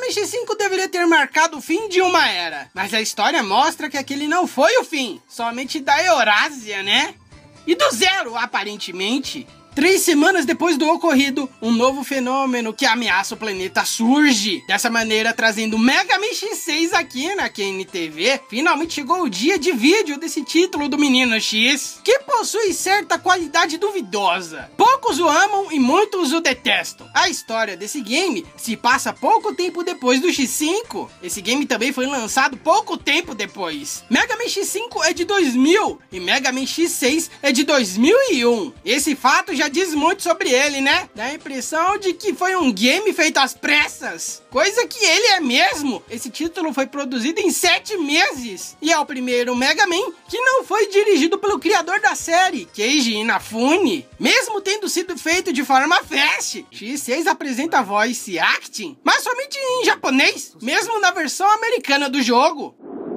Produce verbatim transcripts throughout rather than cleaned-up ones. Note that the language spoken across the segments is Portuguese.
X cinco deveria ter marcado o fim de uma era, mas a história mostra que aquele não foi o fim, somente da Eurásia, né? E do zero, aparentemente. Três semanas depois do ocorrido, um novo fenômeno que ameaça o planeta surge. Dessa maneira, trazendo Mega Man X seis aqui na Q N T V, finalmente chegou o dia de vídeo desse título do Menino X, que possui certa qualidade duvidosa. Poucos o amam e muitos o detestam. A história desse game se passa pouco tempo depois do X cinco. Esse game também foi lançado pouco tempo depois. Mega Man X cinco é de dois mil e Mega Man X seis é de dois mil e um. Esse fato já diz muito sobre ele, né? Dá a impressão de que foi um game feito às pressas. Coisa que ele é mesmo. Esse título foi produzido em sete meses. E é o primeiro Mega Man que não foi dirigido pelo criador da série, Keiji Inafune. Mesmo tendo sido feito de forma fast. X seis apresenta voice acting, mas somente em japonês, mesmo na versão americana do jogo.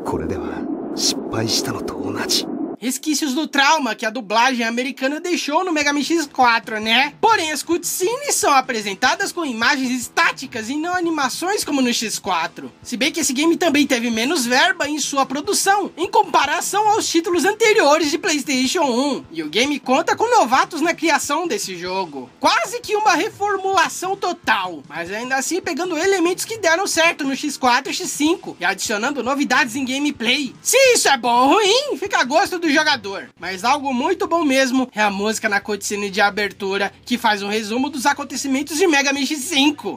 Resquícios do trauma que a dublagem americana deixou no Mega Man X quatro, né? Porém, as cutscenes são apresentadas com imagens estáticas e não animações como no X quatro. Se bem que esse game também teve menos verba em sua produção, em comparação aos títulos anteriores de PlayStation um. E o game conta com novatos na criação desse jogo. Quase que uma reformulação total, mas ainda assim pegando elementos que deram certo no X quatro e X cinco e adicionando novidades em gameplay. Se isso é bom ou ruim, fica a gosto do jogador, mas algo muito bom mesmo é a música na cutscene de abertura, que faz um resumo dos acontecimentos de Mega Man X cinco.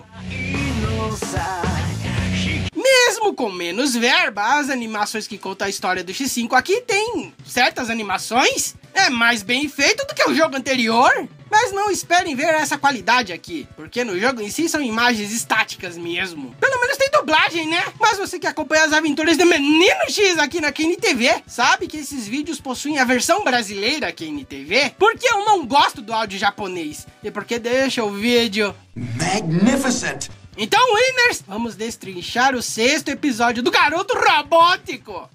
Mesmo com menos verba, as animações que contam a história do X cinco aqui tem certas animações, é mais bem feito do que o jogo anterior. Mas não esperem ver essa qualidade aqui, porque no jogo em si são imagens estáticas mesmo. Pelo menos tem dublagem, né? Mas você que acompanha as aventuras do Menino X aqui na Q N T V, sabe que esses vídeos possuem a versão brasileira Q N T V, porque eu não gosto do áudio japonês, e porque deixa o vídeo magnificent. Então, winners, vamos destrinchar o sexto episódio do Garoto Robótico.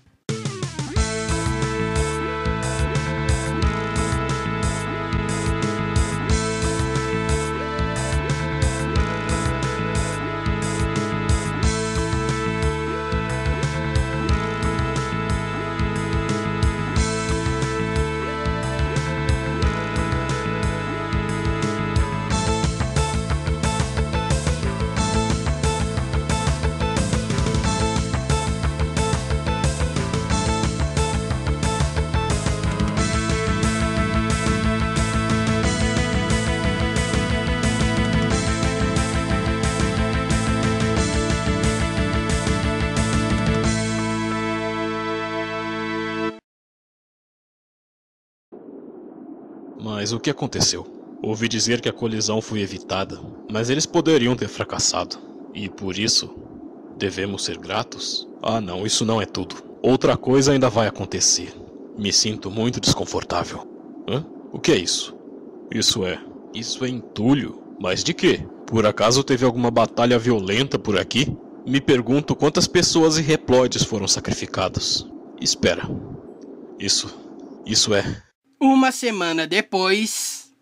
Mas o que aconteceu? Ouvi dizer que a colisão foi evitada, mas eles poderiam ter fracassado. E por isso, devemos ser gratos? Ah não, isso não é tudo. Outra coisa ainda vai acontecer. Me sinto muito desconfortável. Hã? O que é isso? Isso é... Isso é entulho? Mas de quê? Por acaso teve alguma batalha violenta por aqui? Me pergunto quantas pessoas e reploides foram sacrificadas. Espera. Isso... Isso é... Uma semana depois...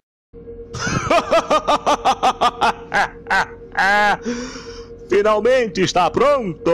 Finalmente está pronto!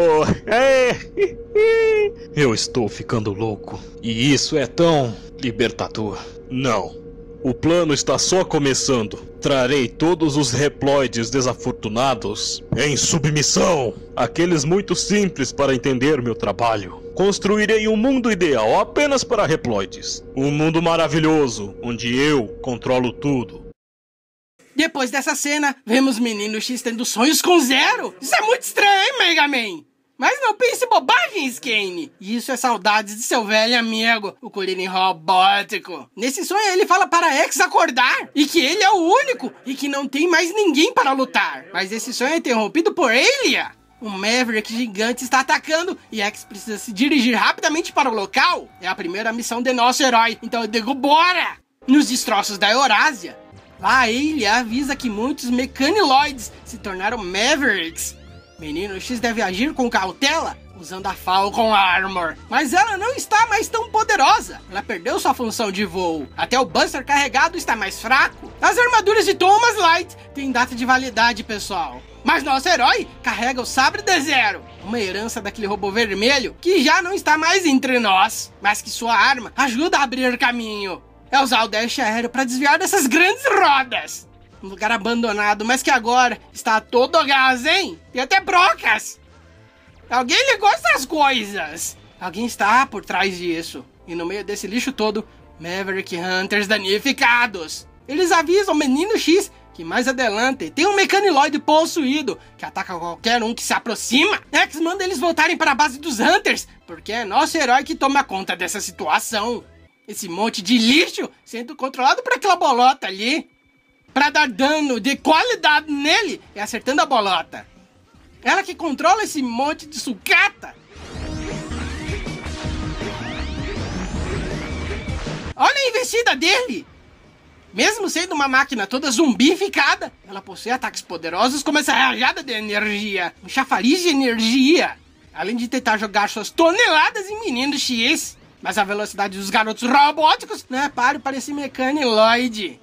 Eu estou ficando louco. E isso é tão libertador. Não. O plano está só começando. Trarei todos os reploides desafortunados em submissão. Aqueles muito simples para entender meu trabalho. Construirei um mundo ideal apenas para reploides. Um mundo maravilhoso, onde eu controlo tudo. Depois dessa cena, vemos Menino X tendo sonhos com Zero. Isso é muito estranho, hein, Mega Man? Mas não pense bobagens, Kane. Isso é saudades de seu velho amigo, o Kuririn Robótico. Nesse sonho ele fala para X acordar, e que ele é o único, e que não tem mais ninguém para lutar. Mas esse sonho é interrompido por Aelia. Um Maverick gigante está atacando e X precisa se dirigir rapidamente para o local. É a primeira missão de nosso herói, então eu digo bora! Nos destroços da Eurásia, lá ele avisa que muitos Mechaniloids se tornaram Mavericks. Menino X deve agir com cautela, usando a Falcon Armor. Mas ela não está mais tão poderosa. Ela perdeu sua função de voo. Até o Buster carregado está mais fraco. As armaduras de Thomas Light têm data de validade, pessoal. Mas nosso herói carrega o sabre de Zero, uma herança daquele robô vermelho que já não está mais entre nós, mas que sua arma ajuda a abrir caminho. É usar o dash aéreo para desviar dessas grandes rodas. Um lugar abandonado, mas que agora está todo gás, hein? E até brocas. Alguém ligou essas coisas. Alguém está por trás disso. E no meio desse lixo todo, Maverick Hunters danificados. Eles avisam o Menino X que mais adiante tem um Mecaniloide possuído que ataca qualquer um que se aproxima. X manda eles voltarem para a base dos Hunters, porque é nosso herói que toma conta dessa situação. Esse monte de lixo sendo controlado por aquela bolota ali. Para dar dano de qualidade nele é acertando a bolota. Ela que controla esse monte de sucata. Olha a investida dele. Mesmo sendo uma máquina toda zumbificada, ela possui ataques poderosos como essa rajada de energia, um chafariz de energia, além de tentar jogar suas toneladas em Menino X. Mas a velocidade dos garotos robóticos não é páreo para esse Mecaniloide.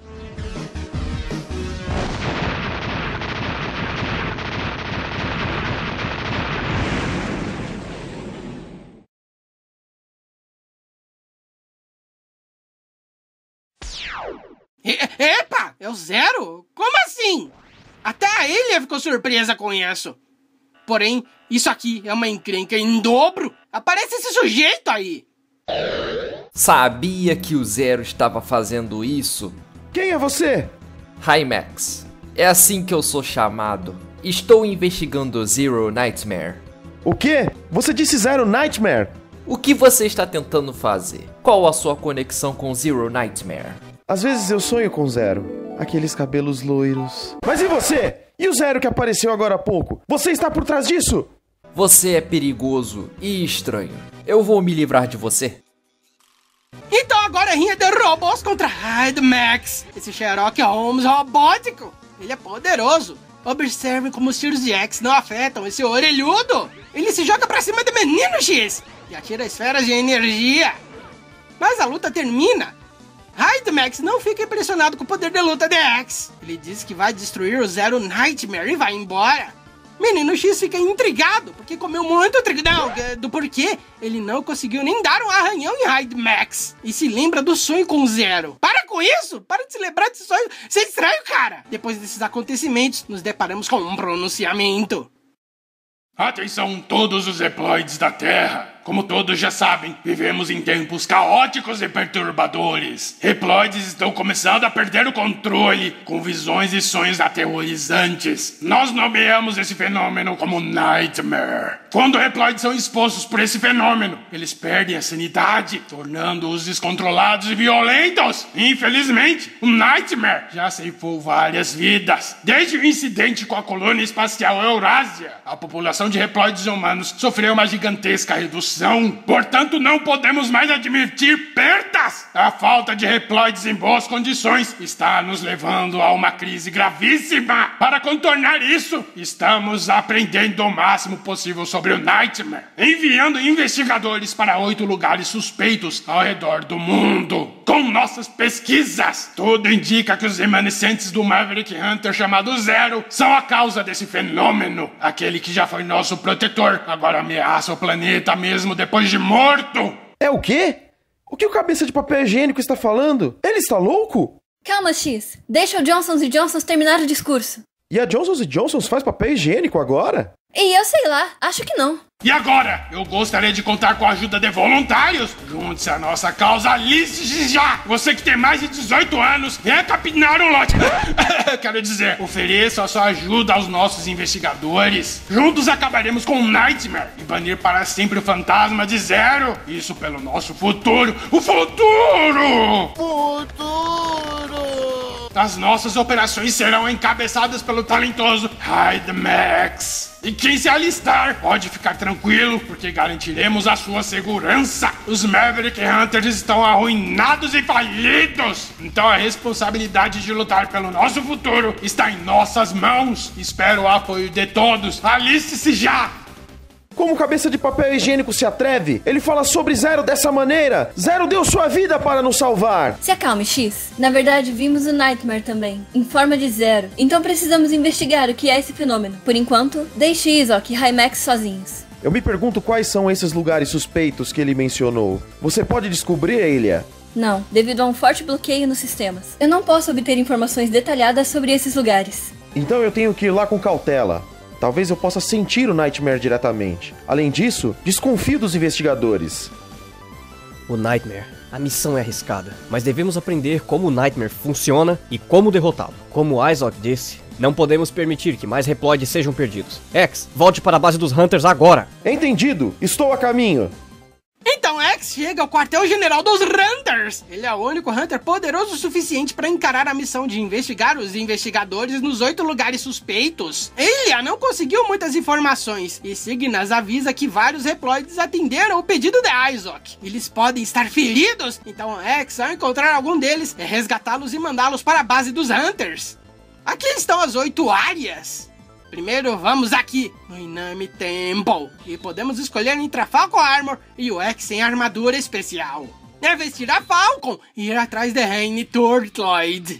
E epa, é o Zero? Como assim? Até a Ilha ficou surpresa com isso. Porém, isso aqui é uma encrenca em dobro. Aparece esse sujeito aí. Sabia que o Zero estava fazendo isso? Quem é você? Hi, Max. É assim que eu sou chamado. Estou investigando o Zero Nightmare. O quê? Você disse Zero Nightmare? O que você está tentando fazer? Qual a sua conexão com Zero Nightmare? Às vezes eu sonho com Zero. Aqueles cabelos loiros. Mas e você? E o Zero que apareceu agora há pouco? Você está por trás disso? Você é perigoso e estranho. Eu vou me livrar de você. Então agora é rinha de robôs contra Hyde Max. Esse Sherlock Holmes robótico. Ele é poderoso. Observem como os tiros de X não afetam esse orelhudo. Ele se joga pra cima do Menino X e atira esferas de energia. Mas a luta termina. Hyde Max não fica impressionado com o poder de luta de X. Ele diz que vai destruir o Zero Nightmare e vai embora. Menino X fica intrigado, porque comeu muito trigo. Não, do porquê ele não conseguiu nem dar um arranhão em Hyde Max. E se lembra do sonho com o Zero. Para com isso! Para de se lembrar desse sonho. Você é estranho, cara! Depois desses acontecimentos, nos deparamos com um pronunciamento. Atenção todos os Reploides da Terra. Como todos já sabem, vivemos em tempos caóticos e perturbadores. Reploides estão começando a perder o controle, com visões e sonhos aterrorizantes. Nós nomeamos esse fenômeno como Nightmare. Quando Reploides são expostos por esse fenômeno, eles perdem a sanidade, tornando-os descontrolados e violentos. Infelizmente, o Nightmare já ceifou várias vidas. Desde o incidente com a colônia espacial Eurásia, a população de Reploides humanos sofreu uma gigantesca redução. Portanto, não podemos mais admitir perdas. A falta de Reploides em boas condições está nos levando a uma crise gravíssima. Para contornar isso, estamos aprendendo o máximo possível sobre o Nightmare, enviando investigadores para oito lugares suspeitos ao redor do mundo. Com nossas pesquisas, tudo indica que os remanescentes do Maverick Hunter chamado Zero são a causa desse fenômeno. Aquele que já foi nosso protetor agora ameaça o planeta mesmo depois de morto. É o quê? O que o cabeça de papel higiênico está falando? Ele está louco? Calma, X. Deixa o Johnson e Johnson terminar o discurso. E a Johnson e Johnson faz papel higiênico agora? E eu sei lá, acho que não. E agora, eu gostaria de contar com a ajuda de voluntários. Junte-se à nossa causa, alice já! Você que tem mais de dezoito anos, venha capinar um lote. Quero dizer, ofereça a sua ajuda aos nossos investigadores. Juntos acabaremos com o Nightmare e banir para sempre o fantasma de Zero. Isso pelo nosso futuro. O futuro! Futuro! As nossas operações serão encabeçadas pelo talentoso Hyde Max. E quem se alistar pode ficar tranquilo, porque garantiremos a sua segurança. Os Maverick Hunters estão arruinados e falidos. Então a responsabilidade de lutar pelo nosso futuro está em nossas mãos. Espero o apoio de todos. Alice-se já! Como cabeça de papel higiênico se atreve? Ele fala sobre Zero dessa maneira! Zero deu sua vida para nos salvar! Se acalme, X. Na verdade, vimos o Nightmare também, em forma de Zero. Então precisamos investigar o que é esse fenômeno. Por enquanto, deixe Izok e Hymax sozinhos. Eu me pergunto quais são esses lugares suspeitos que ele mencionou. Você pode descobrir, Elia? Não, devido a um forte bloqueio nos sistemas. Eu não posso obter informações detalhadas sobre esses lugares. Então eu tenho que ir lá com cautela. Talvez eu possa sentir o Nightmare diretamente. Além disso, desconfio dos investigadores. O Nightmare. A missão é arriscada, mas devemos aprender como o Nightmare funciona e como derrotá-lo. Como Izok disse, não podemos permitir que mais Reploids sejam perdidos. X, volte para a base dos Hunters agora! Entendido! Estou a caminho! Então X chega ao quartel-general dos Hunters. Ele é o único Hunter poderoso o suficiente para encarar a missão de investigar os investigadores nos oito lugares suspeitos. Elia não conseguiu muitas informações e Signas avisa que vários Reploids atenderam o pedido de Izok. Eles podem estar feridos, então X, ao encontrar algum deles, é resgatá-los e mandá-los para a base dos Hunters. Aqui estão as oito áreas. Primeiro vamos aqui, no Inami Temple, e podemos escolher entre a Falcon Armor e o X sem armadura especial. É vestir a Falcon e ir atrás de Rainy Turtloid.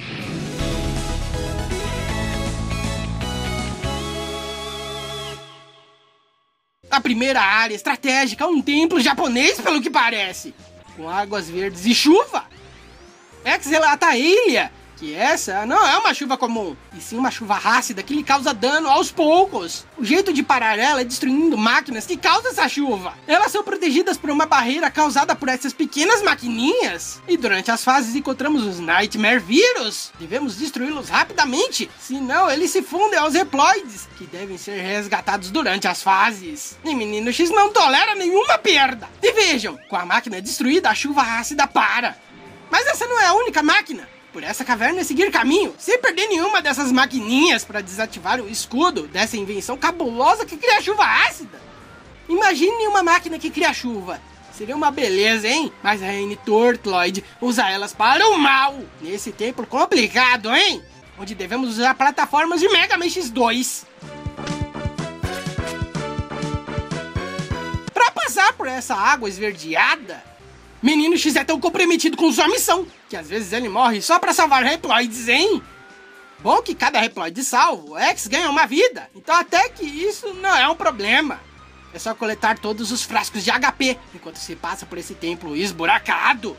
A primeira área estratégica é um templo japonês, pelo que parece, com águas verdes e chuva. X relata a Elia que essa não é uma chuva comum, e sim uma chuva ácida que lhe causa dano aos poucos. O jeito de parar ela é destruindo máquinas que causam essa chuva. Elas são protegidas por uma barreira causada por essas pequenas maquininhas. E durante as fases encontramos os Nightmare Vírus. Devemos destruí-los rapidamente, senão eles se fundem aos Reploids, que devem ser resgatados durante as fases. E Menino X não tolera nenhuma perda. E vejam, com a máquina destruída, a chuva ácida para. Mas essa não é a única máquina. Por essa caverna é seguir caminho, sem perder nenhuma dessas maquininhas para desativar o escudo dessa invenção cabulosa que cria chuva ácida. Imagine uma máquina que cria chuva. Seria uma beleza, hein? Mas a Rainy Turtloid usa elas para o mal. Nesse templo complicado, hein? Onde devemos usar plataformas de Mega Man X dois. Para passar por essa água esverdeada, Menino X é tão comprometido com sua missão que às vezes ele morre só pra salvar Reploids, hein? Bom que cada Reploid salvo, o X ganha uma vida, então até que isso não é um problema. É só coletar todos os frascos de H P enquanto se passa por esse templo esburacado.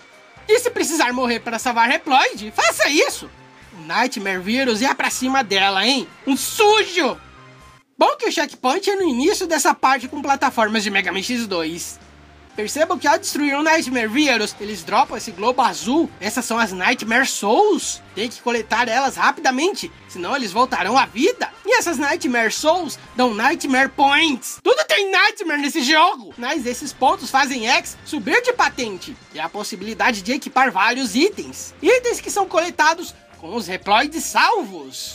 E se precisar morrer para salvar Reploid, faça isso. O Nightmare Virus ia pra cima dela, hein? Um sujo! Bom que o checkpoint é no início dessa parte com plataformas de Mega Man X dois. Percebam que ao destruir um Nightmare Virus, eles dropam esse globo azul. Essas são as Nightmare Souls. Tem que coletar elas rapidamente, senão eles voltarão à vida. E essas Nightmare Souls dão Nightmare Points. Tudo tem Nightmare nesse jogo. Mas esses pontos fazem X subir de patente. E a possibilidade de equipar vários itens. Itens que são coletados com os Reploids salvos.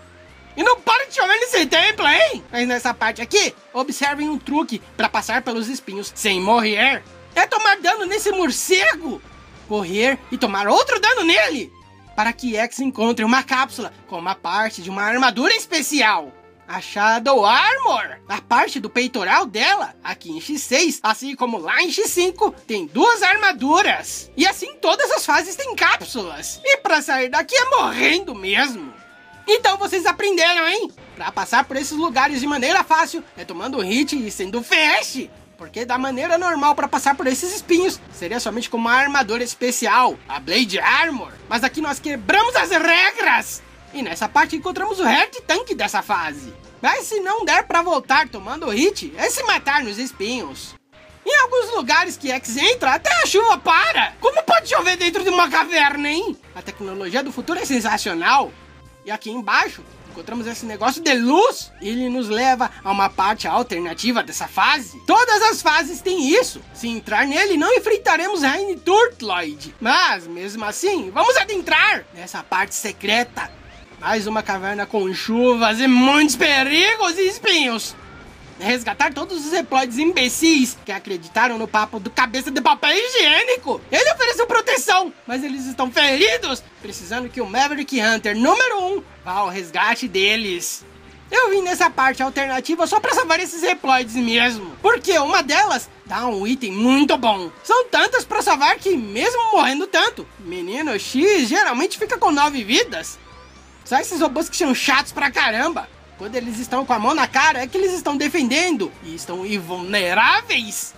E não para de chover nesse templo, hein? Mas nessa parte aqui, observem um truque para passar pelos espinhos sem morrer. É tomar dano nesse morcego. Correr e tomar outro dano nele. Para que X encontre uma cápsula com uma parte de uma armadura especial. A Shadow Armor. A parte do peitoral dela, aqui em X seis, assim como lá em X cinco, tem duas armaduras. E assim todas as fases têm cápsulas. E para sair daqui é morrendo mesmo. Então vocês aprenderam, hein? Pra passar por esses lugares de maneira fácil, é tomando hit e sendo fast. Porque da maneira normal pra passar por esses espinhos, seria somente com uma armadura especial, a Blade Armor. Mas aqui nós quebramos as regras. E nessa parte encontramos o Heart Tank dessa fase. Mas se não der pra voltar tomando hit, é se matar nos espinhos. Em alguns lugares que X entra, até a chuva para. Como pode chover dentro de uma caverna, hein? A tecnologia do futuro é sensacional. E aqui embaixo, encontramos esse negócio de luz. Ele nos leva a uma parte alternativa dessa fase. Todas as fases têm isso. Se entrar nele, não enfrentaremos Rainy Turtloid. Mas, mesmo assim, vamos adentrar nessa parte secreta. Mais uma caverna com chuvas e muitos perigos e espinhos. Resgatar todos os Reploids imbecis que acreditaram no papo do cabeça de papel higiênico. Ele ofereceu proteção, mas eles estão feridos, precisando que o Maverick Hunter número um vá ao resgate deles. Eu vim nessa parte alternativa só pra salvar esses reploides mesmo. Porque uma delas dá um item muito bom. São tantas pra salvar que mesmo morrendo tanto, Menino X geralmente fica com nove vidas. Só esses robôs que são chatos pra caramba. Quando eles estão com a mão na cara é que eles estão defendendo e estão invulneráveis.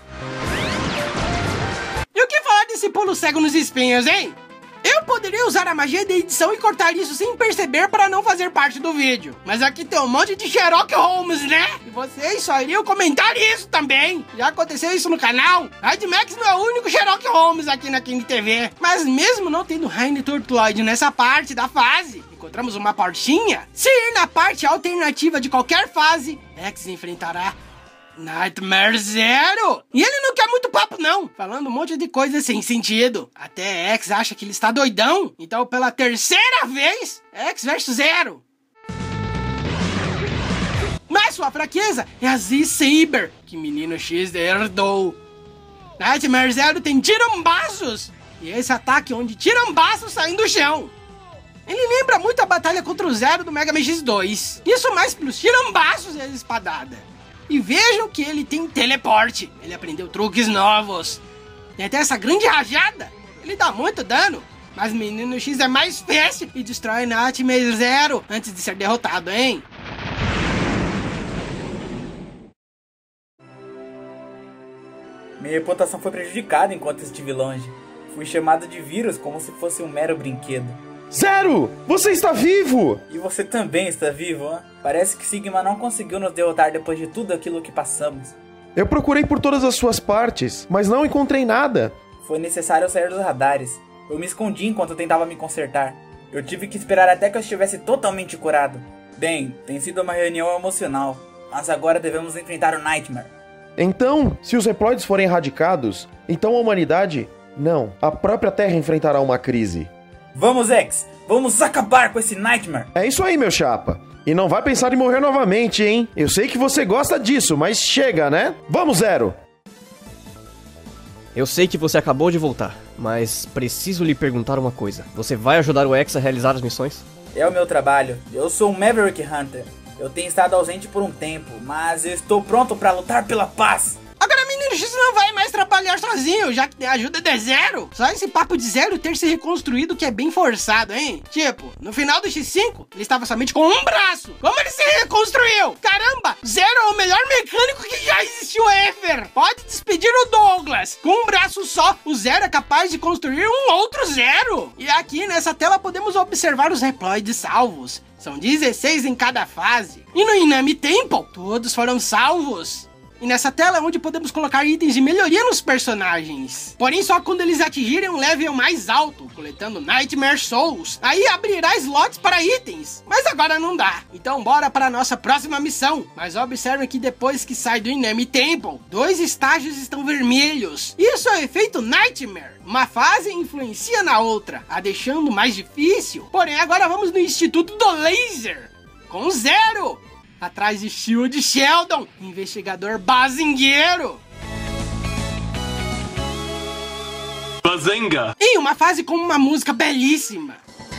E o que falar desse pulo cego nos espinhos, hein? Eu poderia usar a magia da edição e cortar isso sem perceber para não fazer parte do vídeo. Mas aqui tem um monte de Sherlock Holmes, né? E vocês só iriam comentar isso também. Já aconteceu isso no canal? Red Max não é o único Sherlock Holmes aqui na King T V. Mas mesmo não tendo Raine Tortloid nessa parte da fase, encontramos uma portinha. Se ir na parte alternativa de qualquer fase, X enfrentará Nightmare Zero! E ele não quer muito papo não, falando um monte de coisa sem sentido. Até X acha que ele está doidão. Então pela terceira vez, X versus Zero. Mas sua fraqueza é a Z-Saber, que Menino X herdou. Nightmare Zero tem tirambaços. E esse ataque onde tirambaços saem do chão. Ele lembra muito a batalha contra o Zero do Mega Man X dois. Isso mais pelos tirambaços e a espadada. E vejam que ele tem teleporte. Ele aprendeu truques novos. Tem até essa grande rajada. Ele dá muito dano. Mas Menino X é mais fácil e destrói Nightmare Zero antes de ser derrotado, hein? Minha reputação foi prejudicada enquanto estive longe. Fui chamado de vírus como se fosse um mero brinquedo. Zero! Você está vivo! E você também está vivo, hein? Parece que Sigma não conseguiu nos derrotar depois de tudo aquilo que passamos. Eu procurei por todas as suas partes, mas não encontrei nada. Foi necessário sair dos radares. Eu me escondi enquanto tentava me consertar. Eu tive que esperar até que eu estivesse totalmente curado. Bem, tem sido uma reunião emocional, mas agora devemos enfrentar o Nightmare. Então, se os Reploids forem erradicados, então a humanidade... Não, a própria Terra enfrentará uma crise. Vamos, X! Vamos acabar com esse Nightmare! É isso aí, meu chapa. E não vai pensar em morrer novamente, hein? Eu sei que você gosta disso, mas chega, né? Vamos, Zero! Eu sei que você acabou de voltar, mas preciso lhe perguntar uma coisa. Você vai ajudar o X a realizar as missões? É o meu trabalho. Eu sou um Maverick Hunter. Eu tenho estado ausente por um tempo, mas eu estou pronto para lutar pela paz. Agora Menino X não vai mais trabalhar sozinho, já que tem a ajuda de Zero. Só esse papo de Zero ter se reconstruído que é bem forçado, hein? Tipo, no final do X cinco, ele estava somente com um braço. Como ele se reconstruiu? Caramba, Zero é o melhor mecânico que já existiu ever. Pode despedir o Douglas. Com um braço só, o Zero é capaz de construir um outro Zero. E aqui nessa tela podemos observar os Reploids salvos. São dezesseis em cada fase. E no Inami Temple, todos foram salvos. E nessa tela é onde podemos colocar itens de melhoria nos personagens. Porém, só quando eles atingirem um level mais alto, coletando Nightmare Souls. Aí abrirá slots para itens. Mas agora não dá. Então bora para a nossa próxima missão. Mas observem que depois que sai do Inami Temple, dois estágios estão vermelhos. Isso é o efeito Nightmare. Uma fase influencia na outra, a deixando mais difícil. Porém, agora vamos no Instituto do Laser. Com Zero. Atrás de Shield Sheldon, investigador bazingueiro. Bazenga! Em uma fase com uma música belíssima.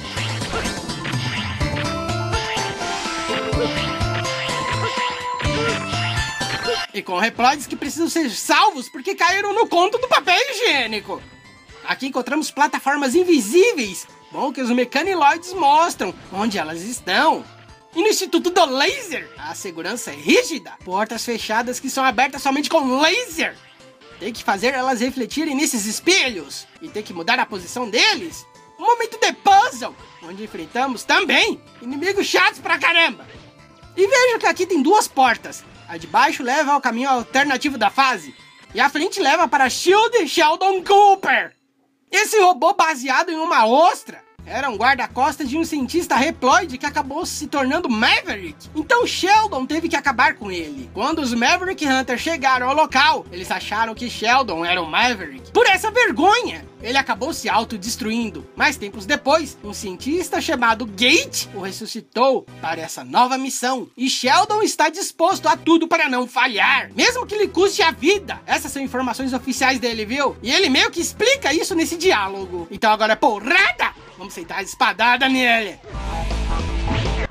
E com Reploids que precisam ser salvos porque caíram no conto do papel higiênico. Aqui encontramos plataformas invisíveis. Bom que os Mechaniloids mostram onde elas estão. E no Instituto do Laser, a segurança é rígida. Portas fechadas que são abertas somente com laser. Tem que fazer elas refletirem nesses espelhos. E tem que mudar a posição deles. Um momento de puzzle, onde enfrentamos também inimigos chatos pra caramba. E veja que aqui tem duas portas. A de baixo leva ao caminho alternativo da fase. E a frente leva para Shield Sheldon Cooper. Esse robô baseado em uma ostra era um guarda-costas de um cientista Reploid que acabou se tornando Maverick. Então Sheldon teve que acabar com ele. Quando os Maverick Hunters chegaram ao local, eles acharam que Sheldon era o Maverick. Por essa vergonha, ele acabou se autodestruindo. Mas tempos depois, um cientista chamado Gate o ressuscitou para essa nova missão. E Sheldon está disposto a tudo para não falhar, mesmo que lhe custe a vida. Essas são informações oficiais dele, viu? E ele meio que explica isso nesse diálogo. Então agora é porrada! Vamos sentar a espadada nele.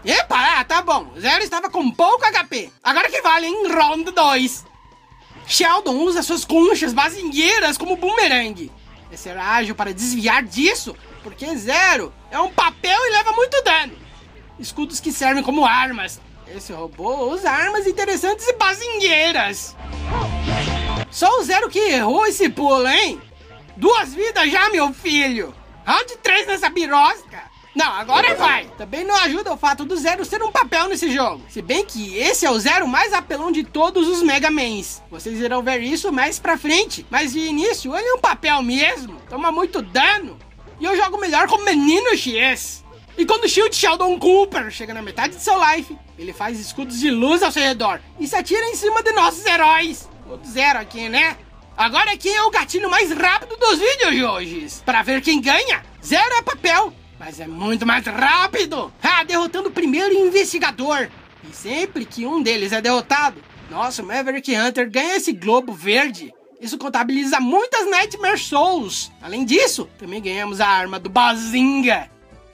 Epa, ah, tá bom. Zero estava com pouco H P. Agora que vale, hein? Round dois. Sheldon usa suas conchas bazingueiras como boomerang. É ser ágil para desviar disso, porque Zero é um papel e leva muito dano. Escudos que servem como armas. Esse robô usa armas interessantes e bazingueiras. Só o Zero que errou esse pulo, hein? Duas vidas já, meu filho. Round três nessa birosca. Não, agora vai. Também não ajuda o fato do Zero ser um papel nesse jogo. Se bem que esse é o Zero mais apelão de todos os Mega Mans. Vocês irão ver isso mais pra frente. Mas de início, ele é um papel mesmo. Toma muito dano. E eu jogo melhor como Menino X. E quando o Shield Sheldon Cooper chega na metade de seu life, ele faz escudos de luz ao seu redor e se atira em cima de nossos heróis. Todo Zero aqui, né? Agora quem é o gatilho mais rápido dos vídeos de hoje? Pra ver quem ganha, Zero é papel. Mas é muito mais rápido! Ah, derrotando o primeiro investigador! E sempre que um deles é derrotado, nosso Maverick Hunter ganha esse globo verde. Isso contabiliza muitas Nightmare Souls. Além disso, também ganhamos a arma do Bazinga.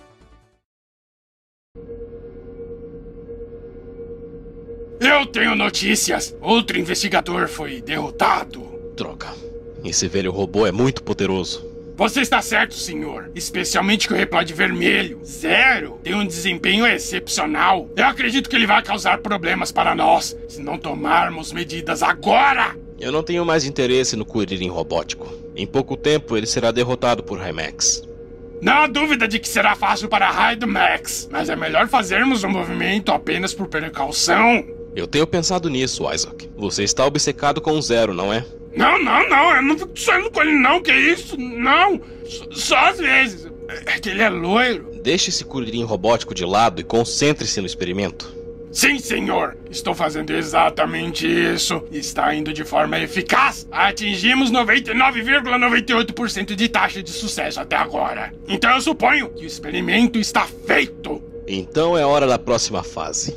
Eu tenho notícias! Outro investigador foi derrotado. Droga. Esse velho robô é muito poderoso. Você está certo, senhor. Especialmente com o Reploid vermelho. Zero tem um desempenho excepcional. Eu acredito que ele vai causar problemas para nós, se não tomarmos medidas agora. Eu não tenho mais interesse no Kuririn robótico. Em pouco tempo ele será derrotado por Raimax. Não há dúvida de que será fácil para Raimax, mas é melhor fazermos um movimento apenas por precaução. Eu tenho pensado nisso, Isaac. Você está obcecado com o Zero, não é? Não, não, não, eu não fico saindo com ele não, que isso, não, só, só às vezes, é que ele é loiro. Deixe esse Kuririn robótico de lado e concentre-se no experimento. Sim, senhor, estou fazendo exatamente isso, está indo de forma eficaz. Atingimos noventa e nove vírgula noventa e oito por cento de taxa de sucesso até agora. Então eu suponho que o experimento está feito. Então é hora da próxima fase.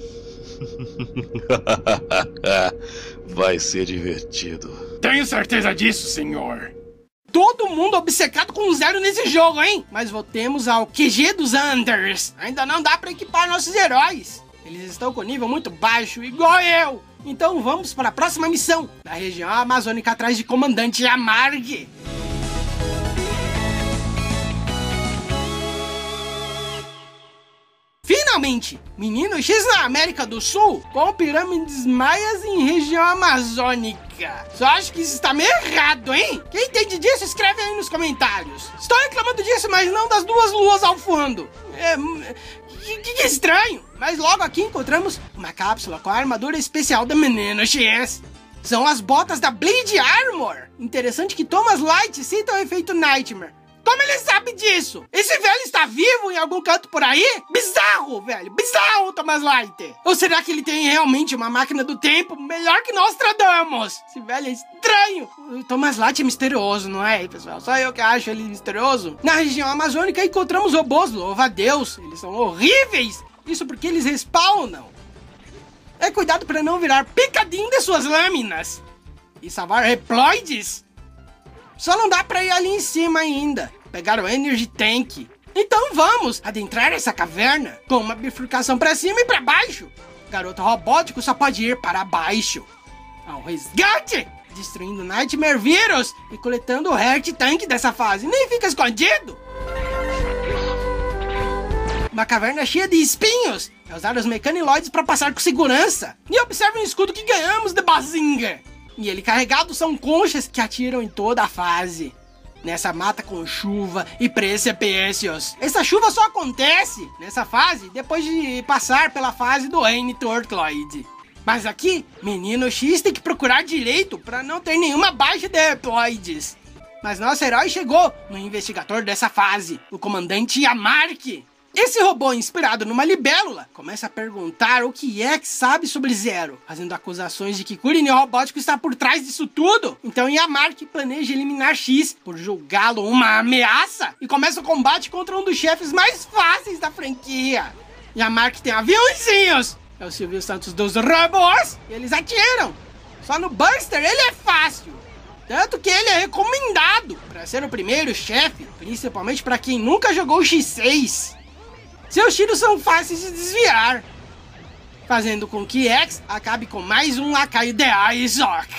Vai ser divertido. Tenho certeza disso, senhor. Todo mundo obcecado com Zero nesse jogo, hein? Mas voltemos ao Q G dos Anders. Ainda não dá pra equipar nossos heróis. Eles estão com nível muito baixo, igual eu. Então vamos para a próxima missão, da região amazônica atrás de Comandante Amarg. Finalmente, Menino X na América do Sul com pirâmides maias em região amazônica. Só acho que isso está meio errado, hein? Quem entende disso, escreve aí nos comentários. Estou reclamando disso, mas não das duas luas ao fundo. É... Que, que estranho. Mas logo aqui encontramos uma cápsula com a armadura especial da Menino X. São as botas da Blade Armor. Interessante que Thomas Light cita o efeito Nightmare. Como ele sabe disso? Esse velho está vivo em algum canto por aí? Bizarro, velho. Bizarro, Thomas Light. Ou será que ele tem realmente uma máquina do tempo melhor que Nostradamus? Esse velho é estranho. O Thomas Light é misterioso, não é, pessoal? Só eu que acho ele misterioso. Na região amazônica encontramos robôs, louva a Deus. Eles são horríveis. Isso porque eles respawnam. É cuidado para não virar picadinho de suas lâminas. E salvar Reploids. Só não dá pra ir ali em cima ainda. Pegar o Energy Tank. Então vamos adentrar essa caverna com uma bifurcação pra cima e pra baixo. Garoto robótico só pode ir para baixo. Ao resgate! Destruindo Nightmare Virus e coletando o Heart Tank dessa fase. Nem fica escondido. Uma caverna cheia de espinhos. É usar os Mechaniloids pra passar com segurança. E observe o escudo que ganhamos de Bazinga. E ele carregado são conchas que atiram em toda a fase. Nessa mata com chuva e precipícios. Essa chuva só acontece nessa fase depois de passar pela fase do N Tortloid. Mas aqui, Menino X tem que procurar direito para não ter nenhuma baixa de Reploids. Mas nosso herói chegou no investigador dessa fase, o Comandante Amarg. Esse robô, inspirado numa libélula, começa a perguntar o que é que sabe sobre Zero, fazendo acusações de que Kuririn robótico está por trás disso tudo. Então Amarg planeja eliminar X por julgá-lo uma ameaça e começa o combate contra um dos chefes mais fáceis da franquia. Amarg tem aviãozinhos, é o Silvio Santos dos robôs, e eles atiram. Só no Buster ele é fácil. Tanto que ele é recomendado para ser o primeiro chefe, principalmente para quem nunca jogou X seis. Seus tiros são fáceis de desviar, fazendo com que X acabe com mais um lacaio de Izok.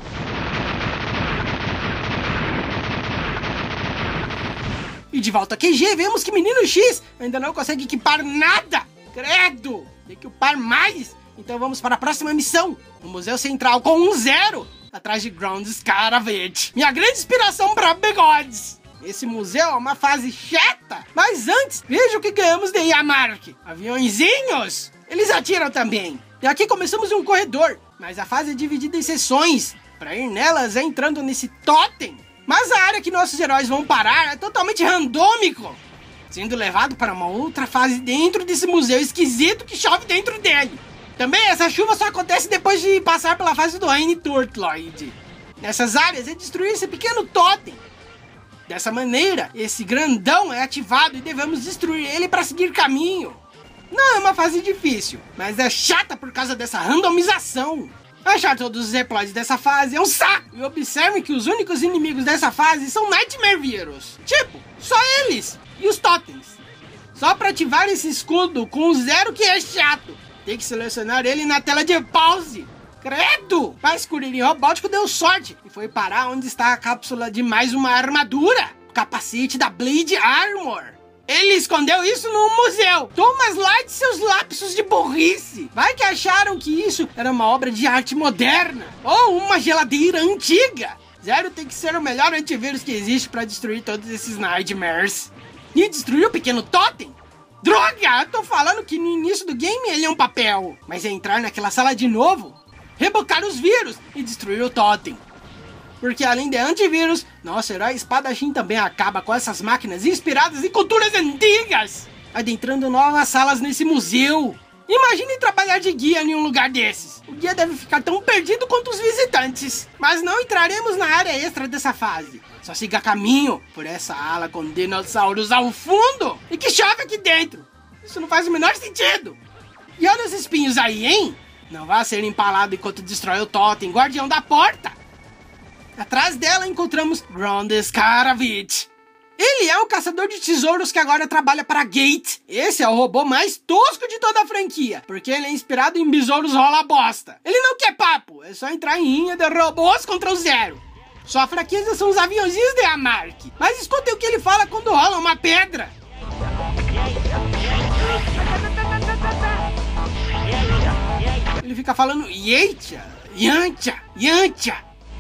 E de volta a Q G, vemos que Menino X ainda não consegue equipar nada. Credo! Tem que upar mais. Então vamos para a próxima missão. O Museu Central com um zero, atrás de Ground Scaravage. Minha grande inspiração para bigodes. Esse museu é uma fase chata. Mas antes, veja o que ganhamos de Yamark. Aviõezinhos. Eles atiram também. E aqui começamos um corredor. Mas a fase é dividida em seções. Para ir nelas é entrando nesse totem. Mas a área que nossos heróis vão parar é totalmente randômico, sendo levado para uma outra fase dentro desse museu esquisito que chove dentro dele. Também essa chuva só acontece depois de passar pela fase do Rainy Turtloid. Nessas áreas é destruir esse pequeno totem. Dessa maneira, esse grandão é ativado e devemos destruir ele para seguir caminho. Não é uma fase difícil, mas é chata por causa dessa randomização. Achar todos os reploids dessa fase é um saco. E observem que os únicos inimigos dessa fase são Nightmare Virus. Tipo, só eles e os totens. Só para ativar esse escudo com o zero que é chato. Tem que selecionar ele na tela de pause. Credo! Mas Kuririn Robótico deu sorte e foi parar onde está a cápsula de mais uma armadura. O capacete da Blade Armor. Ele escondeu isso no museu. Toma lá de seus lapsos de burrice. Vai que acharam que isso era uma obra de arte moderna ou uma geladeira antiga. Zero tem que ser o melhor antivírus que existe para destruir todos esses Nightmares. E destruir o pequeno totem? Droga, eu tô falando que no início do game ele é um papel. Mas é entrar naquela sala de novo, rebocar os vírus e destruir o totem. Porque além de antivírus, nosso herói espadachim também acaba com essas máquinas inspiradas em culturas antigas, adentrando novas salas nesse museu. Imagine trabalhar de guia em um lugar desses. O guia deve ficar tão perdido quanto os visitantes. Mas não entraremos na área extra dessa fase. Só siga caminho por essa ala com dinossauros ao fundo e que chove aqui dentro. Isso não faz o menor sentido. E olha os espinhos aí, hein? Não vá ser empalado enquanto destrói o totem, guardião da porta. Atrás dela encontramos Ground Scaravage. Ele é um caçador de tesouros que agora trabalha para a Gate. Esse é o robô mais tosco de toda a franquia, porque ele é inspirado em besouros rola bosta. Ele não quer papo, é só entrar em rinha de robôs contra o Zero. Sua fraqueza são os aviãozinhos de Yamark. Mas escutem o que ele fala quando rola uma pedra. Ele fica falando Yecha, Yancha, Yancha.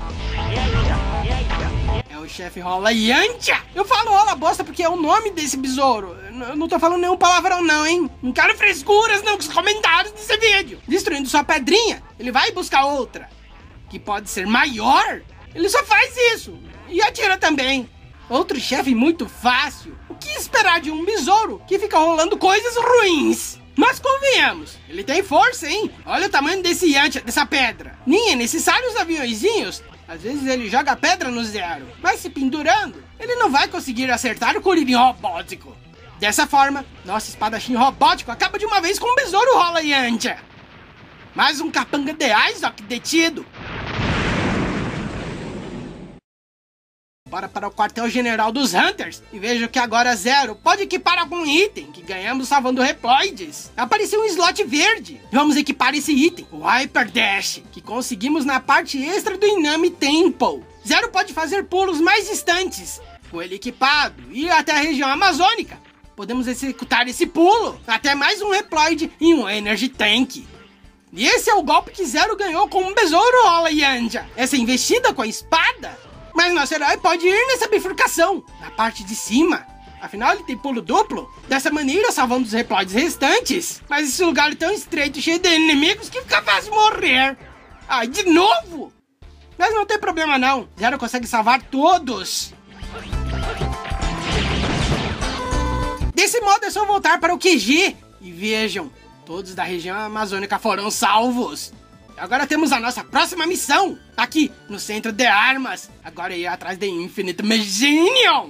É o chefe rola Yancha. Eu falo rola bosta porque é o nome desse besouro. Eu não tô falando nenhum palavrão não, hein. Não quero frescuras não com os comentários desse vídeo. Destruindo sua pedrinha, ele vai buscar outra, que pode ser maior. Ele só faz isso. E atira também. Outro chefe muito fácil. O que esperar de um besouro que fica rolando coisas ruins? Mas convenhamos, ele tem força, hein? Olha o tamanho desse Yancha, dessa pedra. Nem é necessário os aviõezinhos. Às vezes ele joga a pedra no Zero, mas se pendurando, ele não vai conseguir acertar o Kuririn Robótico. Dessa forma, nosso espadachim robótico acaba de uma vez com um besouro rola Yancha. Mais um capanga de Izok detido. Bora para o quartel-general dos Hunters e vejo que agora Zero pode equipar algum item que ganhamos salvando reploides. Apareceu um slot verde. Vamos equipar esse item, o Hyper Dash, que conseguimos na parte extra do Inami Temple. Zero pode fazer pulos mais distantes. Com ele equipado e ir até a região amazônica, podemos executar esse pulo até mais um reploid e um Energy Tank. E esse é o golpe que Zero ganhou com um besouro rola Yancha. Essa investida com a espada. Mas nosso herói pode ir nessa bifurcação, na parte de cima. Afinal, ele tem pulo duplo. Dessa maneira, salvando os reploids restantes. Mas esse lugar é tão estreito, cheio de inimigos, que fica fácil morrer. Ai, de novo! Mas não tem problema não. Zero consegue salvar todos. Desse modo, é só voltar para o Q G. E vejam, todos da região amazônica foram salvos. Agora temos a nossa próxima missão, aqui no centro de armas. Agora ir atrás de Infinite Machinion.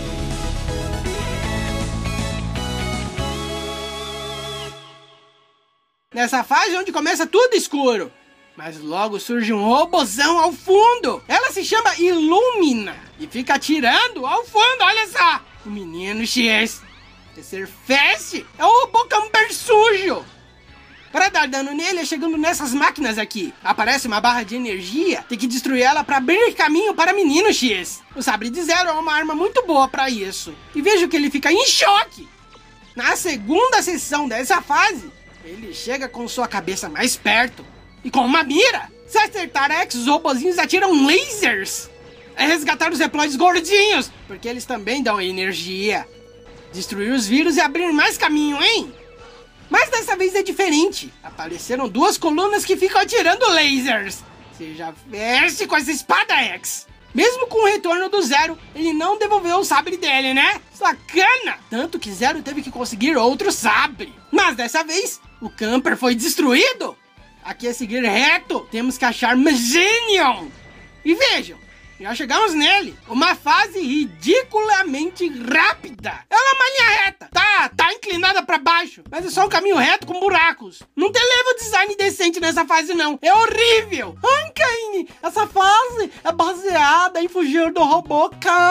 Nessa fase onde começa tudo escuro, mas logo surge um robozão ao fundo. Ela se chama Illumina e fica atirando ao fundo, olha só. O menino X. Ser Fast é o robô camper sujo. Para dar dano nele é chegando nessas máquinas aqui. Aparece uma barra de energia, tem que destruir ela para abrir caminho para Menino X. O sabre de Zero é uma arma muito boa para isso. E vejo que ele fica em choque. Na segunda sessão dessa fase, ele chega com sua cabeça mais perto. E com uma mira, se acertar X, os robozinhos atiram lasers. É resgatar os Reploids gordinhos, porque eles também dão energia. Destruir os vírus e abrir mais caminho, hein? Mas dessa vez é diferente. Apareceram duas colunas que ficam atirando lasers. Seja veste com essa espada X. Mesmo com o retorno do Zero, ele não devolveu o sabre dele, né? Sacana! Tanto que Zero teve que conseguir outro sabre. Mas dessa vez, o camper foi destruído. Aqui é seguir reto. Temos que achar Magenion. E vejam, já chegamos nele. Uma fase ridiculamente rápida. Ela é uma linha reta. Tá, tá inclinada pra baixo. Mas é só um caminho reto com buracos. Não tem level design decente nessa fase, não. É horrível. Ankaine, essa fase é baseada em fugir do robô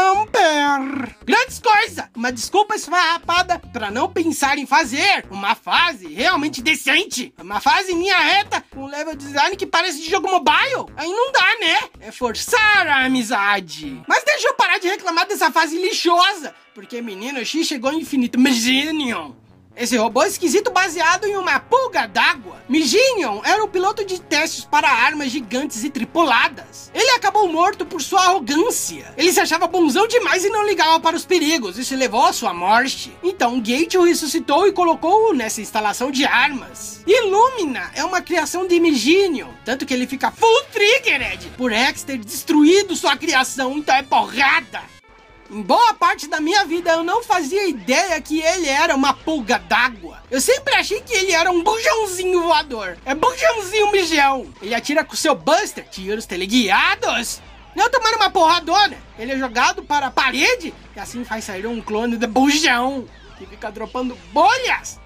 camper. Grandes coisas. Uma desculpa esfarrapada pra não pensar em fazer uma fase realmente decente. Uma fase em linha reta com level design que parece de jogo mobile. Aí não dá, né? É forçar a amizade. Mas deixa eu parar de reclamar dessa fase lixosa, porque Menino X chegou ao infinito Magenion. Esse robô esquisito baseado em uma pulga d'água. Magenion era o piloto de testes para armas gigantes e tripuladas. Ele acabou morto por sua arrogância. Ele se achava bonzão demais e não ligava para os perigos. Isso levou à sua morte. Então Gate o ressuscitou e colocou-o nessa instalação de armas. Illumina é uma criação de Magenion, tanto que ele fica full triggered por X ter destruído sua criação, então é porrada. Em boa parte da minha vida eu não fazia ideia que ele era uma pulga d'água. Eu sempre achei que ele era um bujãozinho voador. É bujãozinho mijão. Ele atira com seu Buster, tiros teleguiados. Não tomar uma porradona. Ele é jogado para a parede e assim faz sair um clone de bujão que fica dropando bolhas.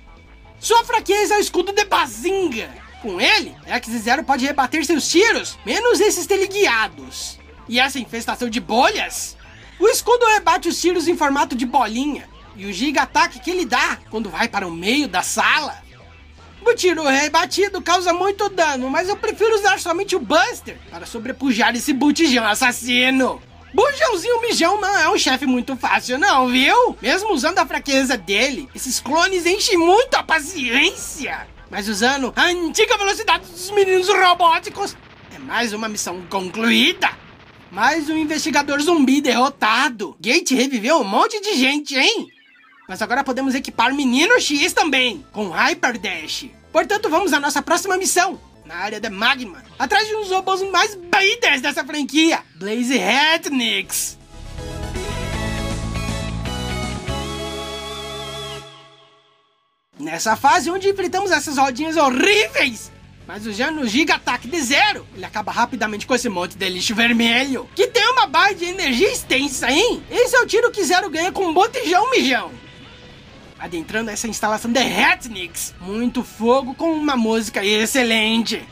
Sua fraqueza é o escudo de Bazinga. Com ele, X Zero pode rebater seus tiros, menos esses teleguiados. E essa infestação de bolhas... O escudo rebate os tiros em formato de bolinha. E o giga ataque que ele dá quando vai para o meio da sala. O tiro rebatido causa muito dano, mas eu prefiro usar somente o Buster para sobrepujar esse botijão assassino. Bujãozinho Mijão não é um chefe muito fácil não, viu? Mesmo usando a fraqueza dele, esses clones enchem muito a paciência. Mas usando a antiga velocidade dos meninos robóticos, é mais uma missão concluída. Mais um investigador zumbi derrotado. Gate reviveu um monte de gente, hein? Mas agora podemos equipar Menino X também, com Hyper Dash. Portanto, vamos à nossa próxima missão, na área de Magma, atrás de um dos robôs mais baídas dessa franquia, Blaze Hatnix. Nessa fase onde enfrentamos essas rodinhas horríveis, mas usando o Giga Ataque de Zero, ele acaba rapidamente com esse monte de lixo vermelho, que tem uma barra de energia extensa, hein? Esse é o tiro que Zero ganha com um botijão mijão. Adentrando essa instalação de Hatnix, muito fogo com uma música excelente.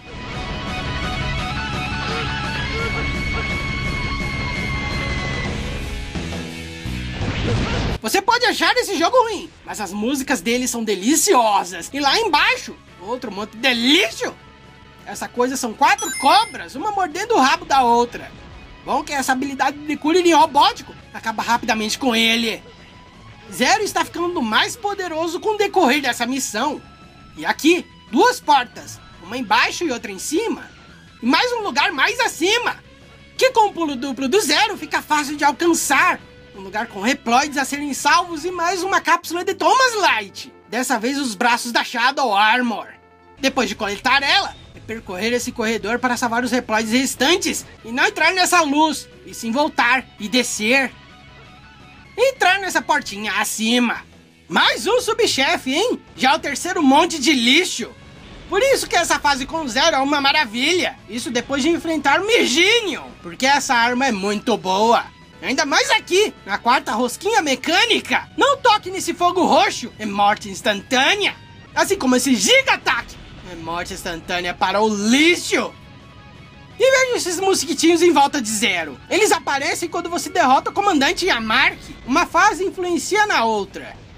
Você pode achar esse jogo ruim, mas as músicas dele são deliciosas. E lá embaixo, outro monte de lixo. Essa coisa são quatro cobras, uma mordendo o rabo da outra. Bom que essa habilidade de cooling robótico acaba rapidamente com ele. Zero está ficando mais poderoso com o decorrer dessa missão. E aqui, duas portas, uma embaixo e outra em cima. E mais um lugar mais acima, que com o pulo duplo do Zero fica fácil de alcançar. Um lugar com Reploids a serem salvos e mais uma cápsula de Thomas Light. Dessa vez os braços da Shadow Armor. Depois de coletar ela, é percorrer esse corredor para salvar os Reploids restantes e não entrar nessa luz, e sim voltar e descer. Entrar nessa portinha acima. Mais um subchefe, hein? Já o terceiro monte de lixo. Por isso que essa fase com Zero é uma maravilha. Isso depois de enfrentar o Magenion, porque essa arma é muito boa. Ainda mais aqui, na quarta rosquinha mecânica. Não toque nesse fogo roxo, é morte instantânea. Assim como esse Giga Ataque, é morte instantânea para o lixo. E veja esses mosquitinhos em volta de Zero. Eles aparecem quando você derrota o comandante Yamark. Uma fase influencia na outra.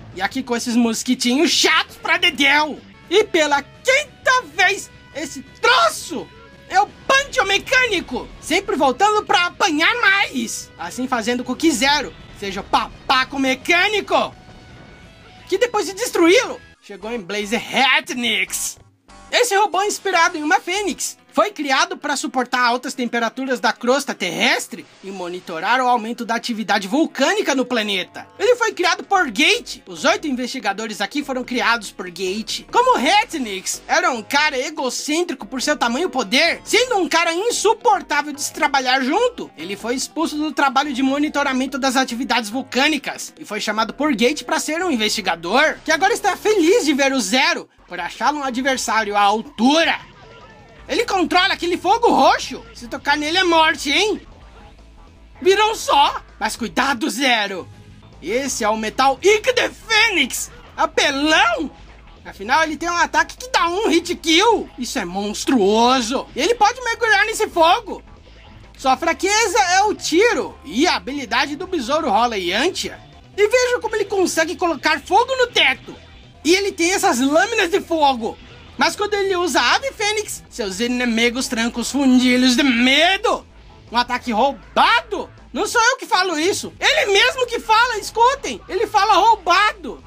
E aqui com esses mosquitinhos chatos pra dedéu. E pela quinta vez, esse troço é o Punch Mecânico, sempre voltando pra apanhar mais. Assim fazendo com que Zero seja o papaco mecânico, que depois de destruí-lo, chegou em Blaze Hatnix. Esse robô é inspirado em uma fênix. Foi criado para suportar altas temperaturas da crosta terrestre e monitorar o aumento da atividade vulcânica no planeta. Ele foi criado por Gate. Os oito investigadores aqui foram criados por Gate. Como Hatnix era um cara egocêntrico por seu tamanho e poder, sendo um cara insuportável de se trabalhar junto, ele foi expulso do trabalho de monitoramento das atividades vulcânicas e foi chamado por Gate para ser um investigador, que agora está feliz de ver o Zero por achá-lo um adversário à altura. Ele controla aquele fogo roxo. Se tocar nele é morte, hein? Viram só? Mas cuidado, Zero. Esse é o Metal Ink the Fênix. Apelão. Afinal, ele tem um ataque que dá um hit kill. Isso é monstruoso. E ele pode mergulhar nesse fogo. Sua fraqueza é o tiro e a habilidade do besouro rola Yantia. E veja como ele consegue colocar fogo no teto. E ele tem essas lâminas de fogo. Mas quando ele usa a Ave Fênix, seus inimigos trancam os fundilhos de medo. Um ataque roubado. Não sou eu que falo isso. Ele mesmo que fala, escutem. Ele fala roubado.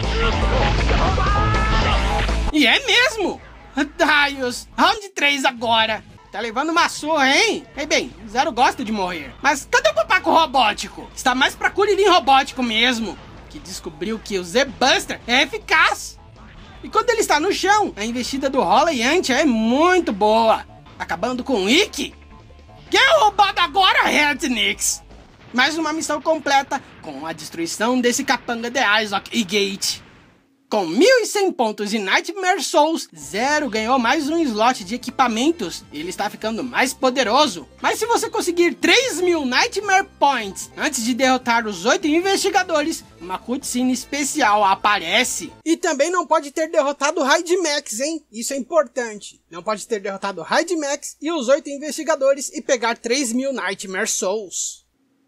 E é mesmo. Raios. Round três agora. Tá levando uma surra, hein? Ei, bem, Zero gosta de morrer. Mas cadê o papaco robótico? Está mais pra Kuririn robótico mesmo, que descobriu que o Z-Buster é eficaz. E quando ele está no chão, a investida do Rola Yantia é muito boa, acabando com o Ikki. Que é roubado agora, Hatnix. Mais uma missão completa com a destruição desse capanga de Isaac e Gate. Com mil e cem pontos de Nightmare Souls, Zero ganhou mais um slot de equipamentos. Ele está ficando mais poderoso. Mas se você conseguir três mil Nightmare Points antes de derrotar os oito investigadores, uma cutscene especial aparece. E também não pode ter derrotado o Raid Max, hein? Isso é importante. Não pode ter derrotado o Raid Max e os oito investigadores e pegar três mil Nightmare Souls.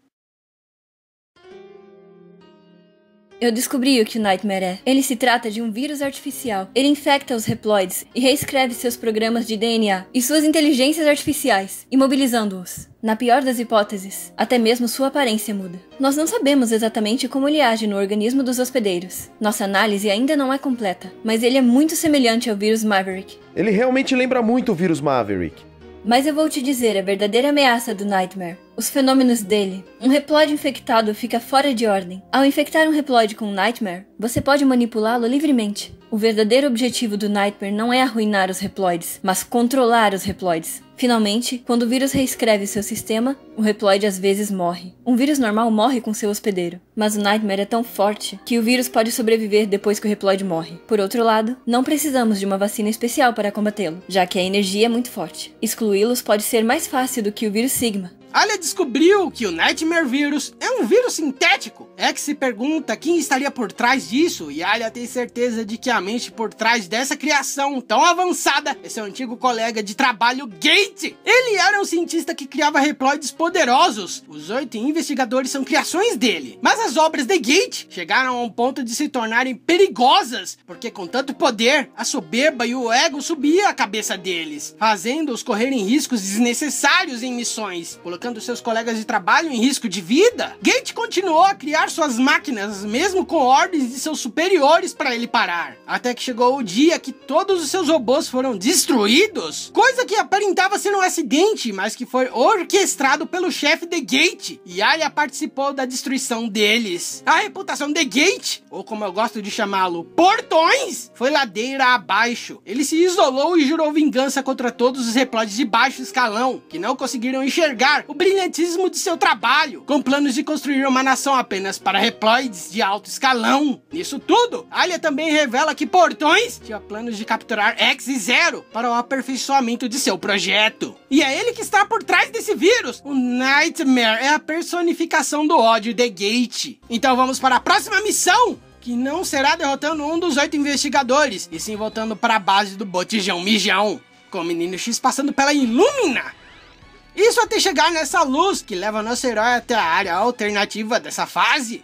Eu descobri o que o Nightmare é. Ele se trata de um vírus artificial. Ele infecta os Reploids e reescreve seus programas de D N A e suas inteligências artificiais, imobilizando-os. Na pior das hipóteses, até mesmo sua aparência muda. Nós não sabemos exatamente como ele age no organismo dos hospedeiros. Nossa análise ainda não é completa, mas ele é muito semelhante ao vírus Maverick. Ele realmente lembra muito o vírus Maverick. Mas eu vou te dizer a verdadeira ameaça do Nightmare. Os fenômenos dele. Um Reploid infectado fica fora de ordem. Ao infectar um Reploid com um Nightmare, você pode manipulá-lo livremente. O verdadeiro objetivo do Nightmare não é arruinar os Reploids, mas controlar os Reploids. Finalmente, quando o vírus reescreve seu sistema, o Reploid às vezes morre. Um vírus normal morre com seu hospedeiro, mas o Nightmare é tão forte que o vírus pode sobreviver depois que o Reploid morre. Por outro lado, não precisamos de uma vacina especial para combatê-lo, já que a energia é muito forte. Excluí-los pode ser mais fácil do que o vírus Sigma. Alia descobriu que o Nightmare Virus é um vírus sintético. X se pergunta quem estaria por trás disso, e Alia tem certeza de que a mente por trás dessa criação tão avançada é seu antigo colega de trabalho, Gate. Ele era um cientista que criava Reploids poderosos. Os oito investigadores são criações dele. Mas as obras de Gate chegaram a um ponto de se tornarem perigosas, porque com tanto poder, a soberba e o ego subia a cabeça deles, fazendo-os correrem riscos desnecessários em missões, colocando seus colegas de trabalho em risco de vida. Gate continuou a criar suas máquinas, mesmo com ordens de seus superiores para ele parar, até que chegou o dia que todos os seus robôs foram destruídos, coisa que aparentava ser um acidente, mas que foi orquestrado pelo chefe de Gate, e Alia participou da destruição deles. A reputação de Gate, ou como eu gosto de chamá-lo, Portões, foi ladeira abaixo. Ele se isolou e jurou vingança contra todos os Reploids de baixo escalão, que não conseguiram enxergar o brilhantismo de seu trabalho, com planos de construir uma nação apenas para Reploids de alto escalão. Nisso tudo, Alia também revela que Portões tinha planos de capturar X e Zero para o aperfeiçoamento de seu projeto. E é ele que está por trás desse vírus. O Nightmare é a personificação do ódio de Gate. Então vamos para a próxima missão, que não será derrotando um dos oito investigadores, e sim voltando para a base do Botijão Mijão, com o Menino X passando pela Illumina. Isso até chegar nessa luz que leva nosso herói até a área alternativa dessa fase.